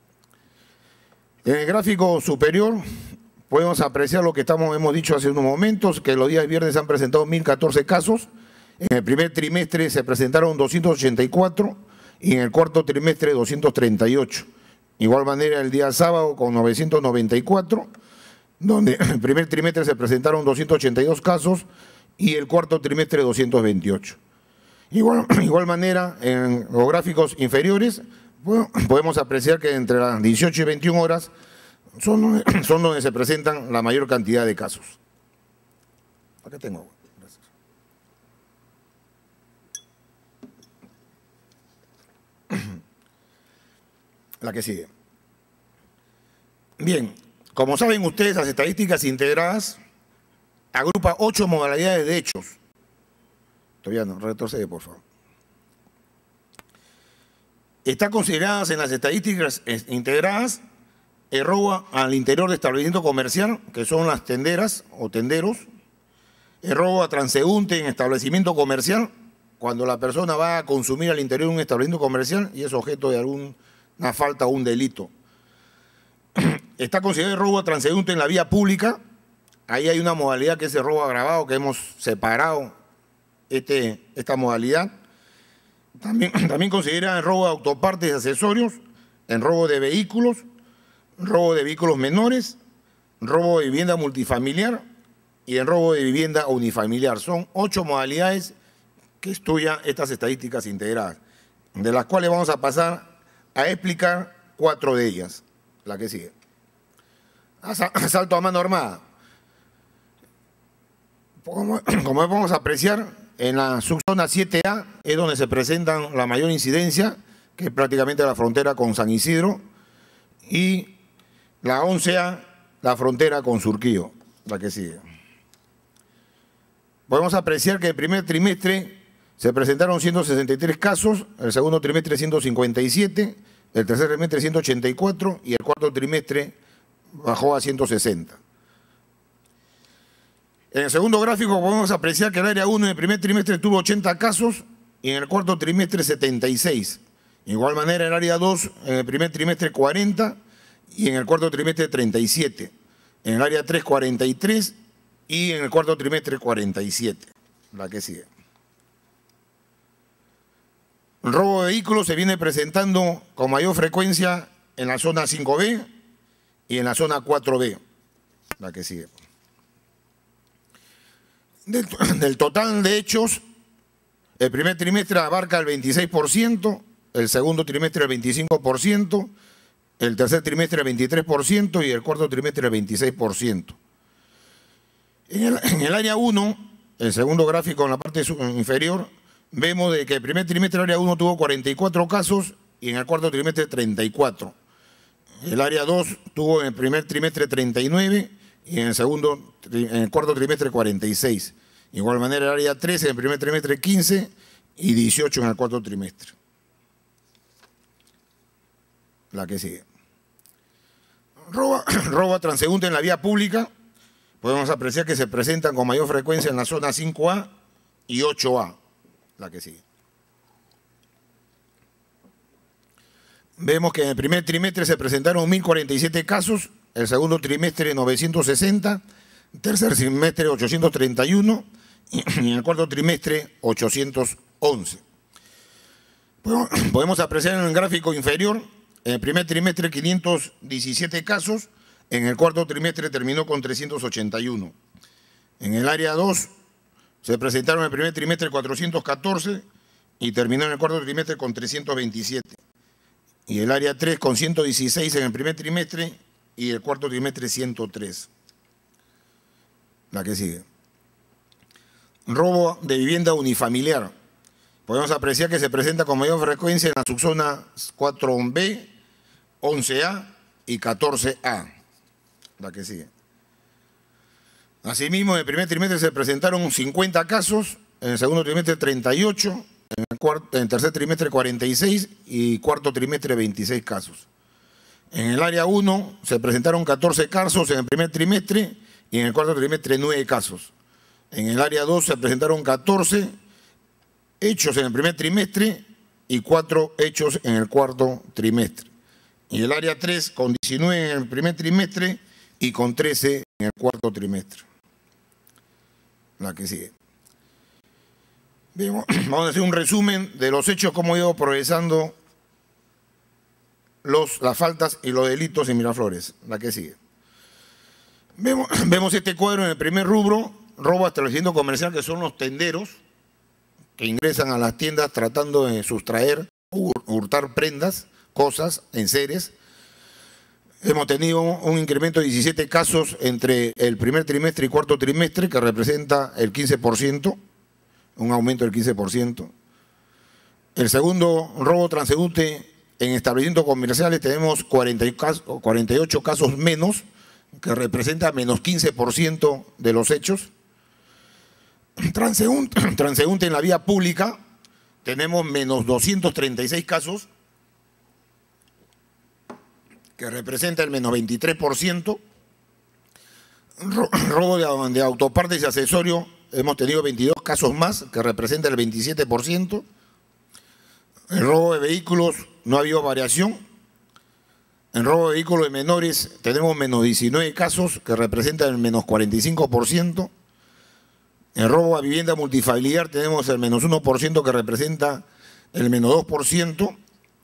En el gráfico superior podemos apreciar lo que estamos, hemos dicho hace unos momentos, que los días viernes se han presentado mil catorce casos, en el primer trimestre se presentaron doscientos ochenta y cuatro y en el cuarto trimestre doscientos treinta y ocho. De igual manera el día sábado con novecientos noventa y cuatro, donde en el primer trimestre se presentaron doscientos ochenta y dos casos y el cuarto trimestre doscientos veintiocho. Igual, igual manera, en los gráficos inferiores, bueno, podemos apreciar que entre las dieciocho y veintiuna horas son, son donde se presentan la mayor cantidad de casos. Acá tengo. Gracias. La que sigue. Bien, como saben ustedes, las estadísticas integradas agrupa ocho modalidades de hechos. Todavía no, retrocede, por favor. Está consideradas en las estadísticas integradas el robo al interior de establecimiento comercial, que son las tenderas o tenderos, el robo a transeúnte en establecimiento comercial, cuando la persona va a consumir al interior de un establecimiento comercial y es objeto de alguna falta o un delito. Está considerado el robo a transeúnte en la vía pública. Ahí hay una modalidad que es el robo agravado, que hemos separado este, esta modalidad. También, también considera el robo de autopartes y accesorios, el robo de vehículos, robo de vehículos menores, robo de vivienda multifamiliar y el robo de vivienda unifamiliar. Son ocho modalidades que estudian estas estadísticas integradas, de las cuales vamos a pasar a explicar cuatro de ellas. La que sigue. Asalto a mano armada. Como, como podemos apreciar, en la subzona siete A es donde se presentan la mayor incidencia, que es prácticamente la frontera con San Isidro, y la once A, la frontera con Surquillo, la que sigue. Podemos apreciar que el primer trimestre se presentaron ciento sesenta y tres casos, el segundo trimestre ciento cincuenta y siete, el tercer trimestre ciento ochenta y cuatro y el cuarto trimestre bajó a ciento sesenta. En el segundo gráfico podemos apreciar que el área uno en el primer trimestre tuvo ochenta casos y en el cuarto trimestre setenta y seis. De igual manera el área dos en el primer trimestre cuarenta y en el cuarto trimestre treinta y siete. En el área tres cuarenta y tres y en el cuarto trimestre cuarenta y siete. La que sigue. El robo de vehículos se viene presentando con mayor frecuencia en la zona cinco B y en la zona cuatro B. La que sigue. Del, del total de hechos, el primer trimestre abarca el veintiséis por ciento, el segundo trimestre el veinticinco por ciento, el tercer trimestre el veintitrés por ciento y el cuarto trimestre el veintiséis por ciento. En el, en el área uno, el segundo gráfico en la parte inferior, vemos de que el primer trimestre el área uno tuvo cuarenta y cuatro casos y en el cuarto trimestre treinta y cuatro. El área dos tuvo en el primer trimestre treinta y nueve y en el segundo, en el cuarto trimestre cuarenta y seis. De igual manera el área tres en el primer trimestre quince y dieciocho en el cuarto trimestre. La que sigue. Robo, robo a transeúnte en la vía pública. Podemos apreciar que se presentan con mayor frecuencia en la zona cinco A y ocho A. La que sigue. Vemos que en el primer trimestre se presentaron mil cuarenta y siete casos, el segundo trimestre novecientos sesenta, tercer trimestre ochocientos treinta y uno y en el cuarto trimestre ochocientos once. Podemos apreciar en el gráfico inferior, en el primer trimestre quinientos diecisiete casos, en el cuarto trimestre terminó con trescientos ochenta y uno. En el área dos se presentaron en el primer trimestre cuatrocientos catorce y terminó en el cuarto trimestre con trescientos veintisiete. Y el área tres con ciento dieciséis en el primer trimestre y el cuarto trimestre ciento tres. La que sigue. Robo de vivienda unifamiliar. Podemos apreciar que se presenta con mayor frecuencia en la subzona cuatro B, once A y catorce A. La que sigue. Asimismo, en el primer trimestre se presentaron cincuenta casos, en el segundo trimestre treinta y ocho, en el, cuarto, en el tercer trimestre cuarenta y seis y cuarto trimestre veintiséis casos. En el área uno se presentaron catorce casos en el primer trimestre y en el cuarto trimestre nueve casos. En el área dos se presentaron catorce hechos en el primer trimestre y cuatro hechos en el cuarto trimestre. Y el área tres con diecinueve en el primer trimestre y con trece en el cuarto trimestre. La que sigue. Bien, vamos a hacer un resumen de los hechos, cómo ha ido progresando los, las faltas y los delitos en Miraflores. La que sigue. Vemos, vemos este cuadro en el primer rubro, robo a establecimiento comercial, que son los tenderos que ingresan a las tiendas tratando de sustraer, hurtar prendas, cosas, enseres. Hemos tenido un incremento de diecisiete casos entre el primer trimestre y cuarto trimestre, que representa el quince por ciento, un aumento del quince por ciento. El segundo robo transeúnte en establecimientos comerciales tenemos cuarenta y ocho casos menos, que representa menos quince por ciento de los hechos. Transeúnte, transeúnte en la vía pública tenemos menos doscientos treinta y seis casos, que representa el menos veintitrés por ciento. Robo de, de autopartes y accesorios, hemos tenido veintidós casos más, que representa el veintisiete por ciento. El robo de vehículos no ha habido variación. En robo de vehículos de menores tenemos menos diecinueve casos, que representan el menos cuarenta y cinco por ciento. En robo a vivienda multifamiliar tenemos el menos uno por ciento, que representa el menos dos por ciento.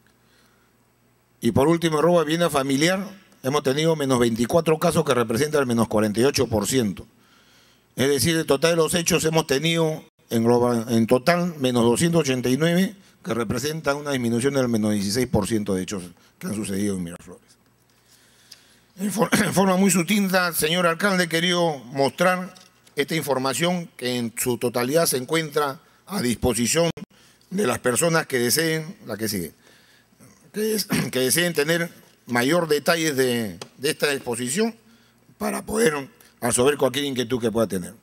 Y por último, en robo a vivienda familiar hemos tenido menos veinticuatro casos, que representa el menos cuarenta y ocho por ciento. Es decir, el total de los hechos hemos tenido en, global, en total menos doscientos ochenta y nueve, que representa una disminución del menos dieciséis por ciento de hechos que han sucedido en Miraflores. En, for, en forma muy sucinta, señor alcalde, he querido mostrar esta información que en su totalidad se encuentra a disposición de las personas que deseen, la que sigue, que, es, que deseen tener mayor detalles de, de esta exposición para poder resolver cualquier inquietud que pueda tener.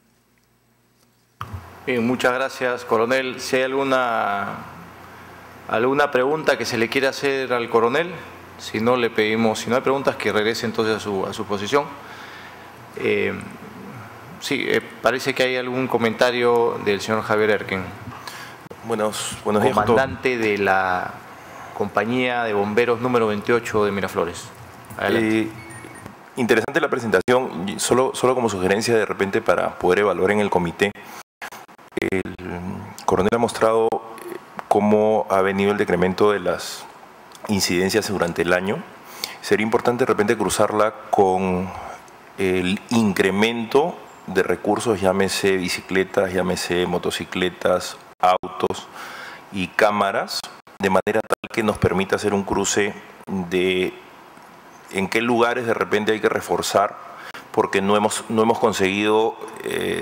Bien, muchas gracias, coronel. Si hay alguna, alguna pregunta que se le quiera hacer al coronel, si no le pedimos, si no hay preguntas, que regrese entonces a su, a su posición. Eh, sí, eh, parece que hay algún comentario del señor Javier Erken. Buenos, buenos días, comandante de la compañía de bomberos número veintiocho de Miraflores. Adelante. Eh, interesante la presentación, solo, solo como sugerencia de repente para poder evaluar en el comité. El coronel ha mostrado cómo ha venido el decremento de las incidencias durante el año. Sería importante de repente cruzarla con el incremento de recursos, llámese bicicletas, llámese motocicletas, autos y cámaras, de manera tal que nos permita hacer un cruce de en qué lugares de repente hay que reforzar, porque no hemos, no hemos conseguido eh,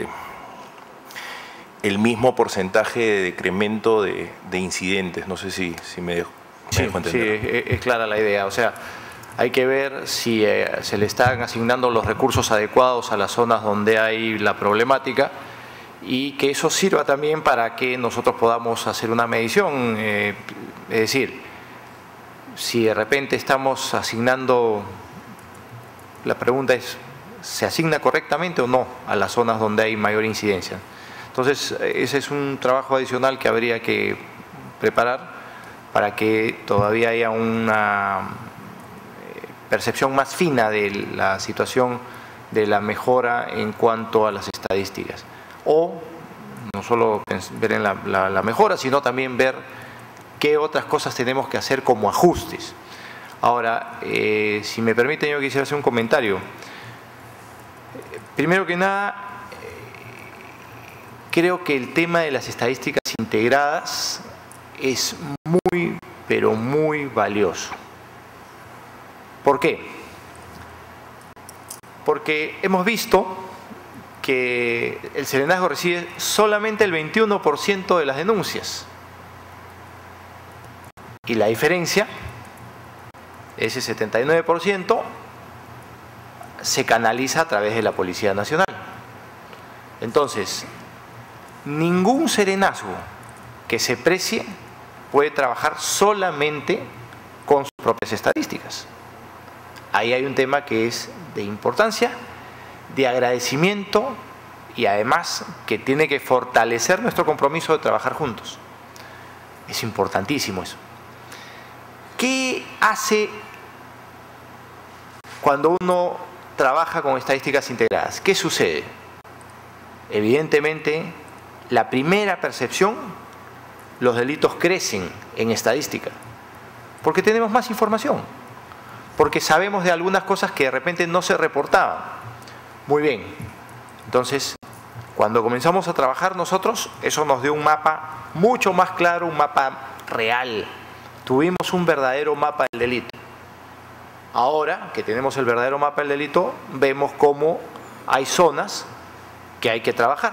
el mismo porcentaje de decremento de, de incidentes. No sé si, si me dejo, me sí, dejo entender. Sí, es, es clara la idea. O sea, hay que ver si eh, se le están asignando los recursos adecuados a las zonas donde hay la problemática y que eso sirva también para que nosotros podamos hacer una medición. Eh, es decir, si de repente estamos asignando, la pregunta es, ¿se asigna correctamente o no a las zonas donde hay mayor incidencia? Entonces, ese es un trabajo adicional que habría que preparar para que todavía haya una percepción más fina de la situación de la mejora en cuanto a las estadísticas. O no solo ver en la, la, la mejora, sino también ver qué otras cosas tenemos que hacer como ajustes. Ahora, eh, si me permiten, yo quisiera hacer un comentario. Primero que nada, creo que el tema de las estadísticas integradas es muy, pero muy valioso. ¿Por qué? Porque hemos visto que el serenazgo recibe solamente el veintiuno por ciento de las denuncias. Y la diferencia, ese setenta y nueve por ciento, se canaliza a través de la Policía Nacional. Entonces, ningún serenazgo que se precie puede trabajar solamente con sus propias estadísticas. Ahí hay un tema que es de importancia, de agradecimiento y además que tiene que fortalecer nuestro compromiso de trabajar juntos. Es importantísimo eso. ¿Qué hace cuando uno trabaja con estadísticas integradas? ¿Qué sucede? Evidentemente, la primera percepción, los delitos crecen en estadística, porque tenemos más información, porque sabemos de algunas cosas que de repente no se reportaban. Muy bien, entonces, cuando comenzamos a trabajar nosotros, eso nos dio un mapa mucho más claro, un mapa real. Tuvimos un verdadero mapa del delito. Ahora que tenemos el verdadero mapa del delito, vemos cómo hay zonas que hay que trabajar.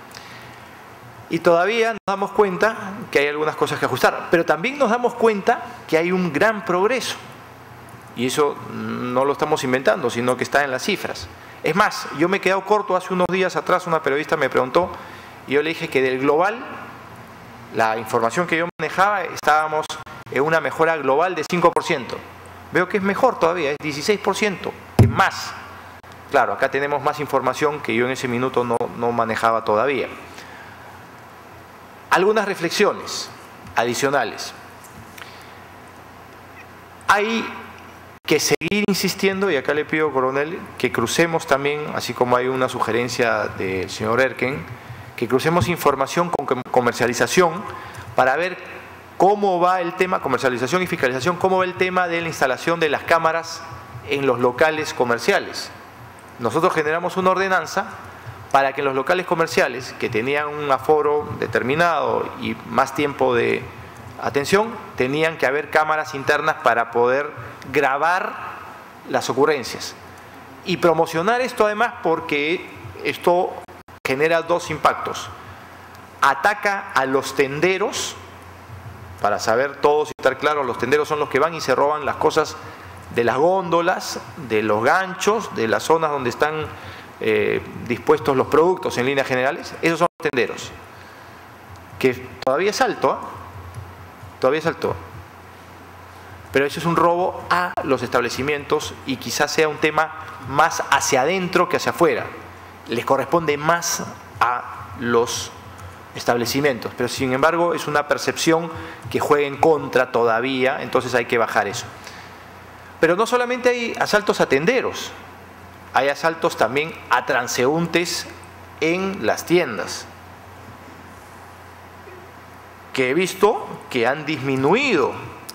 Y todavía nos damos cuenta que hay algunas cosas que ajustar, pero también nos damos cuenta que hay un gran progreso. Y eso no lo estamos inventando, sino que está en las cifras. Es más, yo me he quedado corto hace unos días atrás, una periodista me preguntó, y yo le dije que del global, la información que yo manejaba, estábamos en una mejora global de cinco por ciento. Veo que es mejor todavía, es dieciséis por ciento, es más. Claro, acá tenemos más información que yo en ese minuto no, no manejaba todavía. Algunas reflexiones adicionales. Hay que seguir insistiendo, y acá le pido, coronel, que crucemos también, así como hay una sugerencia del señor Erken, que crucemos información con comercialización para ver cómo va el tema, comercialización y fiscalización, cómo va el tema de la instalación de las cámaras en los locales comerciales. Nosotros generamos una ordenanza para que los locales comerciales que tenían un aforo determinado y más tiempo de atención, tenían que haber cámaras internas para poder grabar las ocurrencias. Y promocionar esto además porque esto genera dos impactos. Ataca a los tenderos, para saber todos y estar claros, los tenderos son los que van y se roban las cosas de las góndolas, de los ganchos, de las zonas donde están eh, dispuestos los productos en líneas generales. Esos son los tenderos, que todavía es alto, ¿eh? todavía es alto. Pero eso es un robo a los establecimientos y quizás sea un tema más hacia adentro que hacia afuera. Les corresponde más a los establecimientos, pero sin embargo es una percepción que juega en contra todavía, entonces hay que bajar eso. Pero no solamente hay asaltos a tenderos, hay asaltos también a transeúntes en las tiendas, que he visto que han disminuido.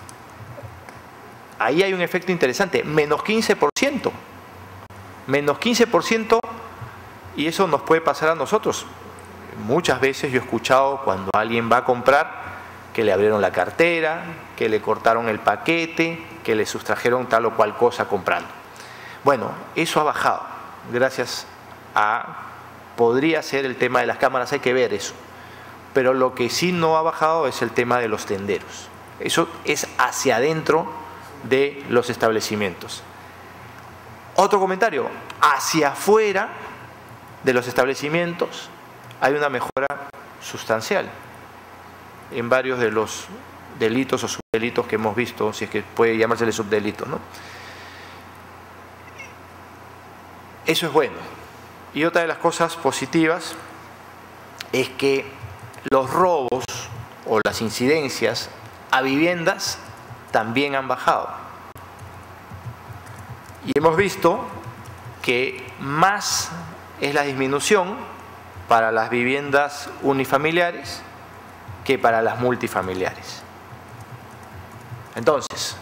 Ahí hay un efecto interesante, menos quince por ciento. Menos quince por ciento, y eso nos puede pasar a nosotros. Muchas veces yo he escuchado cuando alguien va a comprar que le abrieron la cartera, que le cortaron el paquete, que le sustrajeron tal o cual cosa comprando. Bueno, eso ha bajado gracias a, podría ser el tema de las cámaras, hay que ver eso. Pero lo que sí no ha bajado es el tema de los tenderos. Eso es hacia adentro de los establecimientos. Otro comentario, hacia afuera de los establecimientos hay una mejora sustancial en varios de los delitos o subdelitos. subdelitos que hemos visto, si es que puede llamársele subdelitos, ¿no? Eso es bueno. Y otra de las cosas positivas es que los robos o las incidencias a viviendas también han bajado. Y hemos visto que más es la disminución para las viviendas unifamiliares que para las multifamiliares. Entonces,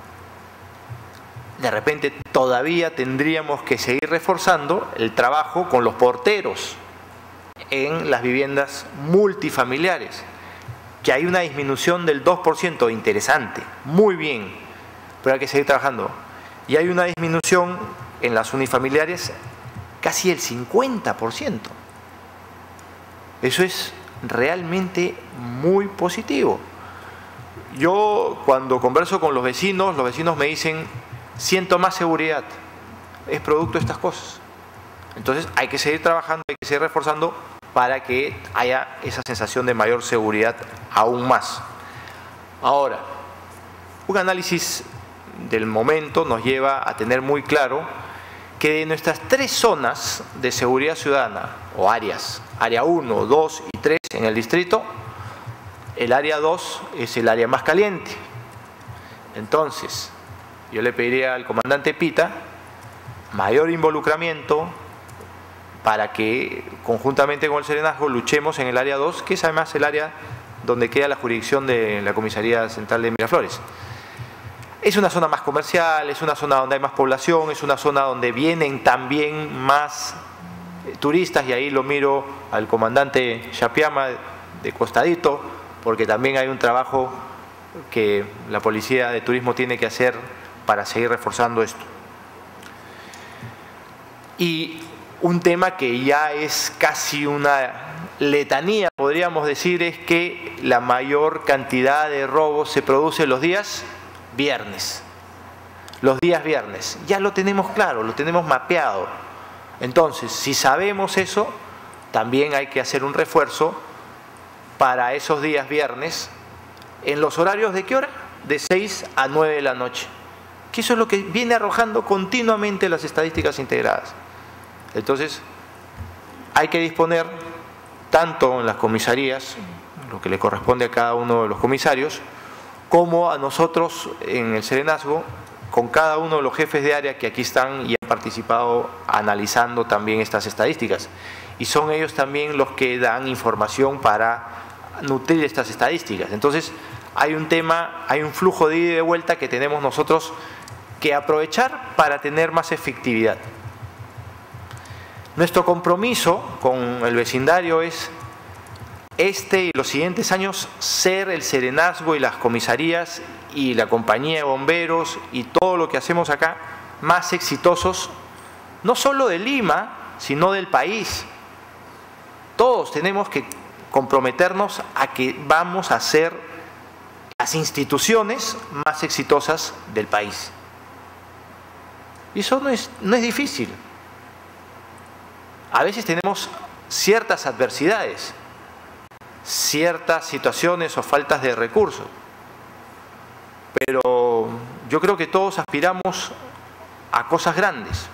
de repente todavía tendríamos que seguir reforzando el trabajo con los porteros en las viviendas multifamiliares, que hay una disminución del dos por ciento, interesante, muy bien, pero hay que seguir trabajando. Y hay una disminución en las unifamiliares casi el cincuenta por ciento. Eso es realmente muy positivo. Yo cuando converso con los vecinos, los vecinos me dicen, siento más seguridad, es producto de estas cosas. Entonces hay que seguir trabajando, hay que seguir reforzando para que haya esa sensación de mayor seguridad aún más. Ahora, un análisis del momento nos lleva a tener muy claro que de nuestras tres zonas de seguridad ciudadana, o áreas, área uno, dos y tres en el distrito, el área dos es el área más caliente. Entonces, yo le pediría al comandante Pita mayor involucramiento para que conjuntamente con el Serenazgo luchemos en el área dos, que es además el área donde queda la jurisdicción de la Comisaría Central de Miraflores. Es una zona más comercial, es una zona donde hay más población, es una zona donde vienen también más turistas, y ahí lo miro al comandante Chapiama de costadito, porque también hay un trabajo que la Policía de Turismo tiene que hacer para seguir reforzando esto. Y un tema que ya es casi una letanía, podríamos decir, es que la mayor cantidad de robos se produce los días viernes. Los días viernes. Ya lo tenemos claro, lo tenemos mapeado. Entonces, si sabemos eso, también hay que hacer un refuerzo para esos días viernes en los horarios ¿de qué hora? De seis a nueve de la noche. Que eso es lo que viene arrojando continuamente las estadísticas integradas. Entonces, hay que disponer tanto en las comisarías, lo que le corresponde a cada uno de los comisarios, como a nosotros en el Serenazgo, con cada uno de los jefes de área que aquí están y han participado analizando también estas estadísticas. Y son ellos también los que dan información para nutrir estas estadísticas. Entonces, hay un tema, hay un flujo de ida y de vuelta que tenemos nosotros que aprovechar para tener más efectividad. Nuestro compromiso con el vecindario es este y los siguientes años ser el Serenazgo y las comisarías y la compañía de bomberos y todo lo que hacemos acá más exitosos, no solo de Lima, sino del país. Todos tenemos que comprometernos a que vamos a ser las instituciones más exitosas del país. Y eso no es, no es difícil. A veces tenemos ciertas adversidades, ciertas situaciones o faltas de recursos, pero yo creo que todos aspiramos a cosas grandes,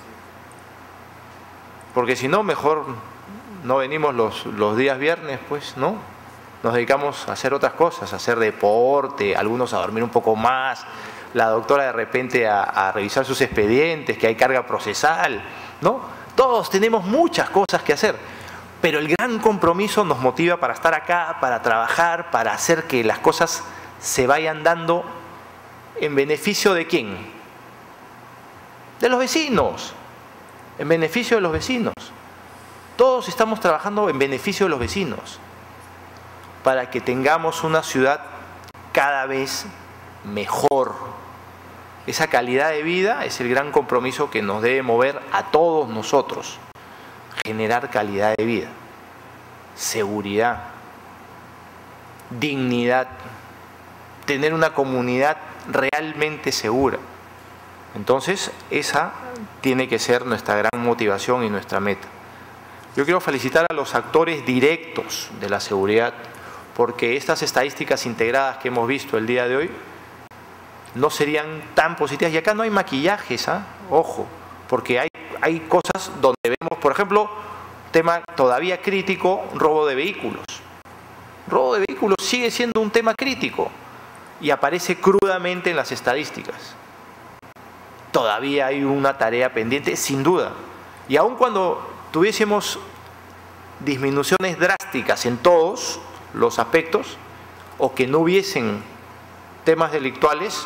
porque si no, mejor no venimos los, los días viernes, pues, ¿no? Nos dedicamos a hacer otras cosas, a hacer deporte, algunos a dormir un poco más, la doctora de repente a, a revisar sus expedientes, que hay carga procesal, ¿no? Todos tenemos muchas cosas que hacer, pero el gran compromiso nos motiva para estar acá, para trabajar, para hacer que las cosas se vayan dando en beneficio de ¿quién? De los vecinos, en beneficio de los vecinos. Todos estamos trabajando en beneficio de los vecinos, para que tengamos una ciudad cada vez mejor. Esa calidad de vida es el gran compromiso que nos debe mover a todos nosotros. Generar calidad de vida, seguridad, dignidad, tener una comunidad realmente segura. Entonces, esa tiene que ser nuestra gran motivación y nuestra meta. Yo quiero felicitar a los actores directos de la seguridad, porque estas estadísticas integradas que hemos visto el día de hoy no serían tan positivas. Y acá no hay maquillajes, ¿eh? Ojo, porque hay, hay cosas donde vemos, por ejemplo, tema todavía crítico, robo de vehículos. Robo de vehículos sigue siendo un tema crítico y aparece crudamente en las estadísticas. Todavía hay una tarea pendiente, sin duda. Y aun cuando tuviésemos disminuciones drásticas en todos los aspectos, o que no hubiesen temas delictuales,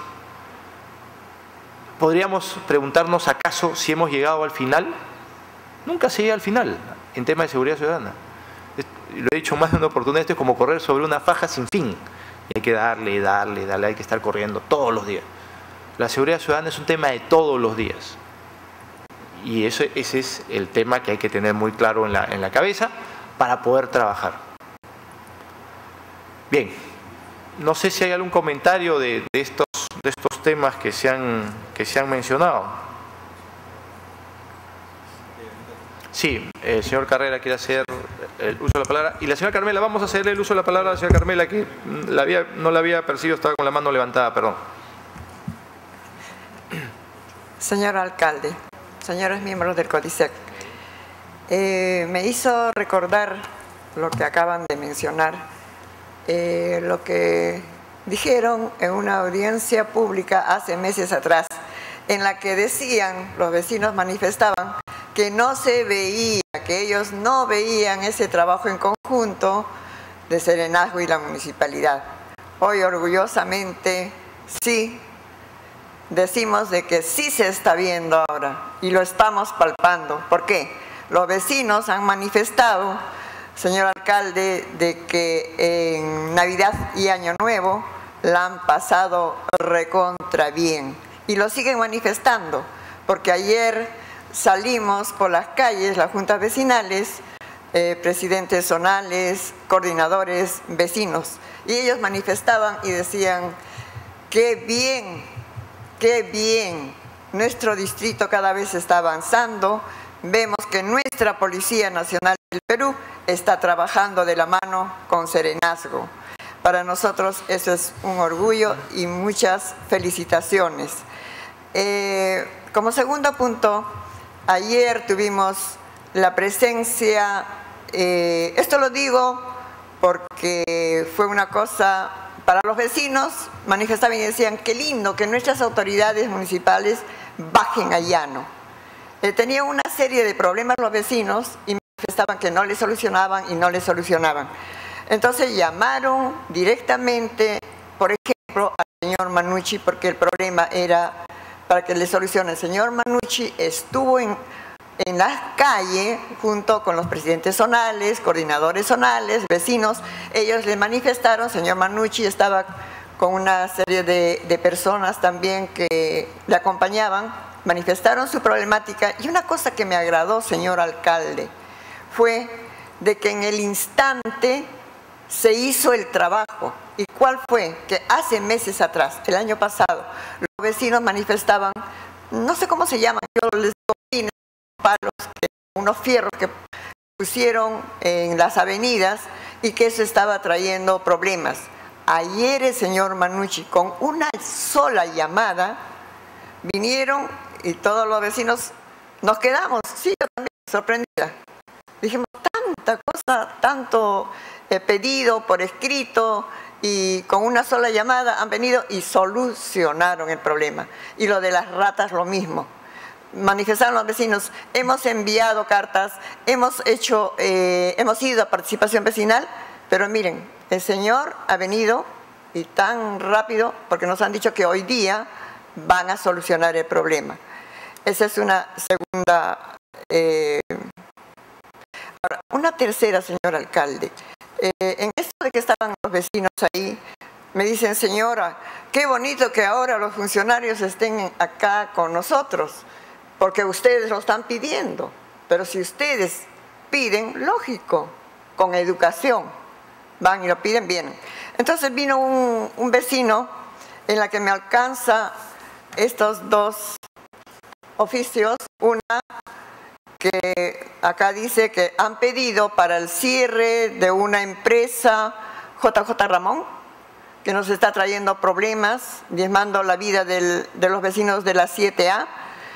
podríamos preguntarnos acaso si hemos llegado al final. Nunca se llega al final en temas de seguridad ciudadana. Lo he dicho más de una oportunidad, esto es como correr sobre una faja sin fin. Y hay que darle, darle, darle, hay que estar corriendo todos los días. La seguridad ciudadana es un tema de todos los días. Y eso, ese es el tema que hay que tener muy claro en la, en la cabeza para poder trabajar. Bien, no sé si hay algún comentario de, de, estos, de estos temas que se han, que se han mencionado. Sí, el señor Carrera quiere hacer el uso de la palabra. Y la señora Carmela, vamos a hacerle el uso de la palabra a la señora Carmela, que la había, no la había percibido, estaba con la mano levantada, perdón. Señor alcalde, señores miembros del CODISEC, eh, me hizo recordar lo que acaban de mencionar, eh, lo que dijeron en una audiencia pública hace meses atrás, en la que decían, los vecinos manifestaban, que no se veía, que ellos no veían ese trabajo en conjunto de Serenazgo y la municipalidad. Hoy orgullosamente sí decimos de que sí se está viendo ahora y lo estamos palpando. ¿Por qué? Los vecinos han manifestado, señor alcalde, de que en Navidad y Año Nuevo la han pasado recontra bien y lo siguen manifestando, porque ayer salimos por las calles, las juntas vecinales, eh, presidentes zonales, coordinadores, vecinos, y ellos manifestaban y decían, qué bien, qué bien, nuestro distrito cada vez está avanzando, vemos que nuestra Policía Nacional del Perú está trabajando de la mano con Serenazgo. Para nosotros eso es un orgullo y muchas felicitaciones. Eh, como segundo punto, ayer tuvimos la presencia, eh, esto lo digo porque fue una cosa, para los vecinos manifestaban y decían, qué lindo que nuestras autoridades municipales bajen a llano. Eh, tenían una serie de problemas los vecinos y manifestaban que no les solucionaban y no les solucionaban. Entonces llamaron directamente, por ejemplo, al señor Manucci, porque el problema era para que le solucione. El señor Manucci estuvo en, en la calle junto con los presidentes zonales, coordinadores zonales, vecinos. Ellos le manifestaron, señor Manucci estaba con una serie de, de personas también que le acompañaban, manifestaron su problemática. Y una cosa que me agradó, señor alcalde, fue de que en el instante se hizo el trabajo. ¿Y cuál fue? Que hace meses atrás, el año pasado, los vecinos manifestaban, no sé cómo se llaman, yo les digo palos, que, unos fierros que pusieron en las avenidas y que eso estaba trayendo problemas. Ayer el señor Manucci, con una sola llamada, vinieron y todos los vecinos nos quedamos, sí, yo también, sorprendida. Dijimos, tanta cosa, tanto eh, pedido por escrito y con una sola llamada han venido y solucionaron el problema. Y lo de las ratas lo mismo. Manifestaron los vecinos, hemos enviado cartas, hemos hecho, eh, hemos ido a participación vecinal, pero miren, el señor ha venido y tan rápido porque nos han dicho que hoy día van a solucionar el problema. Esa es una segunda... Eh, Ahora, una tercera, señor alcalde. Eh, en esto de que estaban los vecinos ahí, me dicen, señora, qué bonito que ahora los funcionarios estén acá con nosotros, porque ustedes lo están pidiendo. Pero si ustedes piden, lógico, con educación, van y lo piden, vienen. Entonces vino un, un vecino en la que me alcanza estos dos oficios, una que acá dice que han pedido para el cierre de una empresa J J Ramón, que nos está trayendo problemas, diezmando la vida del, de los vecinos de la siete A,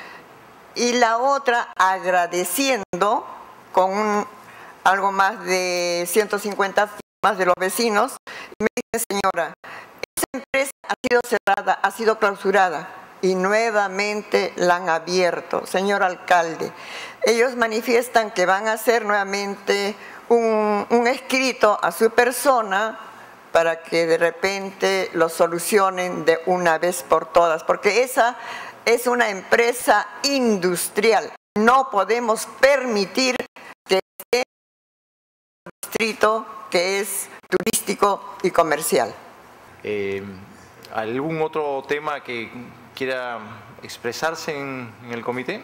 y la otra agradeciendo con un, algo más de ciento cincuenta firmas de los vecinos. Y me dice, señora, esa empresa ha sido cerrada, ha sido clausurada y nuevamente la han abierto. Señor alcalde, ellos manifiestan que van a hacer nuevamente un, un escrito a su persona para que de repente lo solucionen de una vez por todas, porque esa es una empresa industrial. No podemos permitir que esté un distrito que es turístico y comercial. Eh, ¿Algún otro tema que quiera expresarse en, en el comité?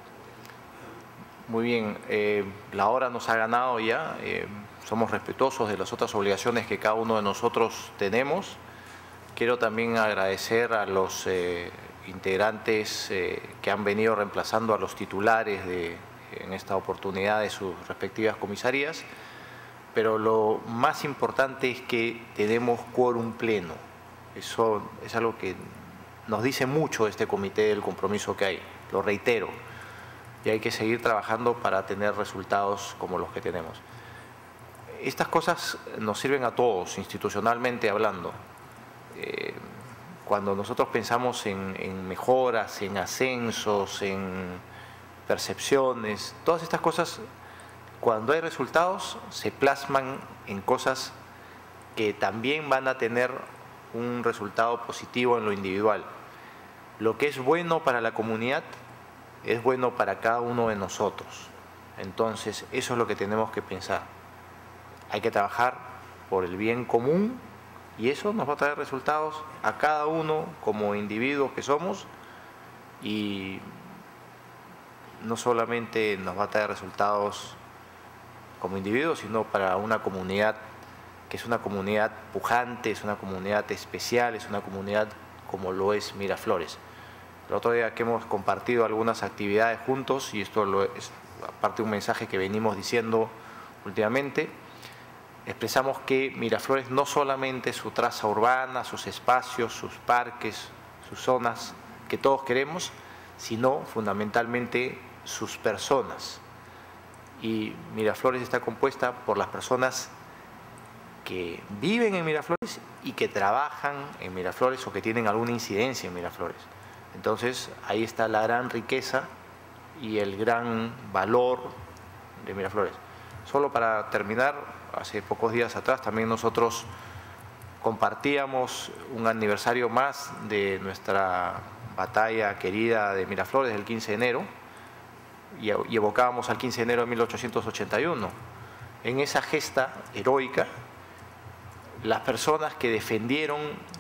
Muy bien, eh, la hora nos ha ganado ya. Eh, somos respetuosos de las otras obligaciones que cada uno de nosotros tenemos. Quiero también agradecer a los eh, integrantes eh, que han venido reemplazando a los titulares de, en esta oportunidad de sus respectivas comisarías, pero lo más importante es que tenemos quórum pleno. Eso es algo que nos dice mucho este comité del compromiso que hay, lo reitero, y hay que seguir trabajando para tener resultados como los que tenemos. Estas cosas nos sirven a todos, institucionalmente hablando. Eh, cuando nosotros pensamos en, en mejoras, en ascensos, en percepciones, todas estas cosas, cuando hay resultados, se plasman en cosas que también van a tener un resultado positivo en lo individual. Lo que es bueno para la comunidad es bueno para cada uno de nosotros. Entonces, eso es lo que tenemos que pensar. Hay que trabajar por el bien común y eso nos va a traer resultados a cada uno como individuos que somos, y no solamente nos va a traer resultados como individuos, sino para una comunidad que es una comunidad pujante, es una comunidad especial, es una comunidad como lo es Miraflores. El otro día que hemos compartido algunas actividades juntos, y esto lo es aparte de un mensaje que venimos diciendo últimamente, expresamos que Miraflores no solamente su traza urbana, sus espacios, sus parques, sus zonas que todos queremos, sino fundamentalmente sus personas. Y Miraflores está compuesta por las personas que viven en Miraflores y que trabajan en Miraflores o que tienen alguna incidencia en Miraflores. Entonces, ahí está la gran riqueza y el gran valor de Miraflores. Solo para terminar, hace pocos días atrás también nosotros compartíamos un aniversario más de nuestra batalla querida de Miraflores, el quince de enero, y evocábamos al quince de enero de mil ochocientos ochenta y uno. En esa gesta heroica, las personas que defendieron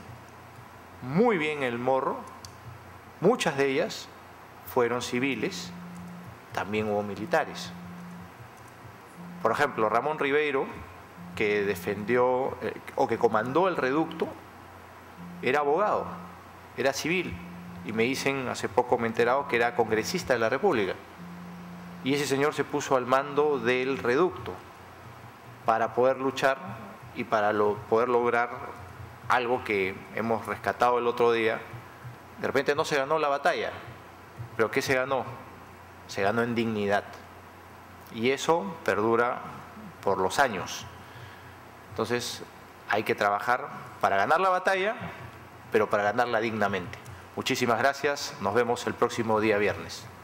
muy bien el Morro, muchas de ellas fueron civiles, también hubo militares. Por ejemplo, Ramón Ribeiro, que defendió eh, o que comandó el reducto, era abogado, era civil, y me dicen, hace poco me he enterado que era congresista de la República. Y ese señor se puso al mando del reducto para poder luchar y para lo, poder lograr algo que hemos rescatado el otro día. De repente no se ganó la batalla, pero ¿qué se ganó? Se ganó en dignidad. Y eso perdura por los años. Entonces hay que trabajar para ganar la batalla, pero para ganarla dignamente. Muchísimas gracias. Nos vemos el próximo día viernes.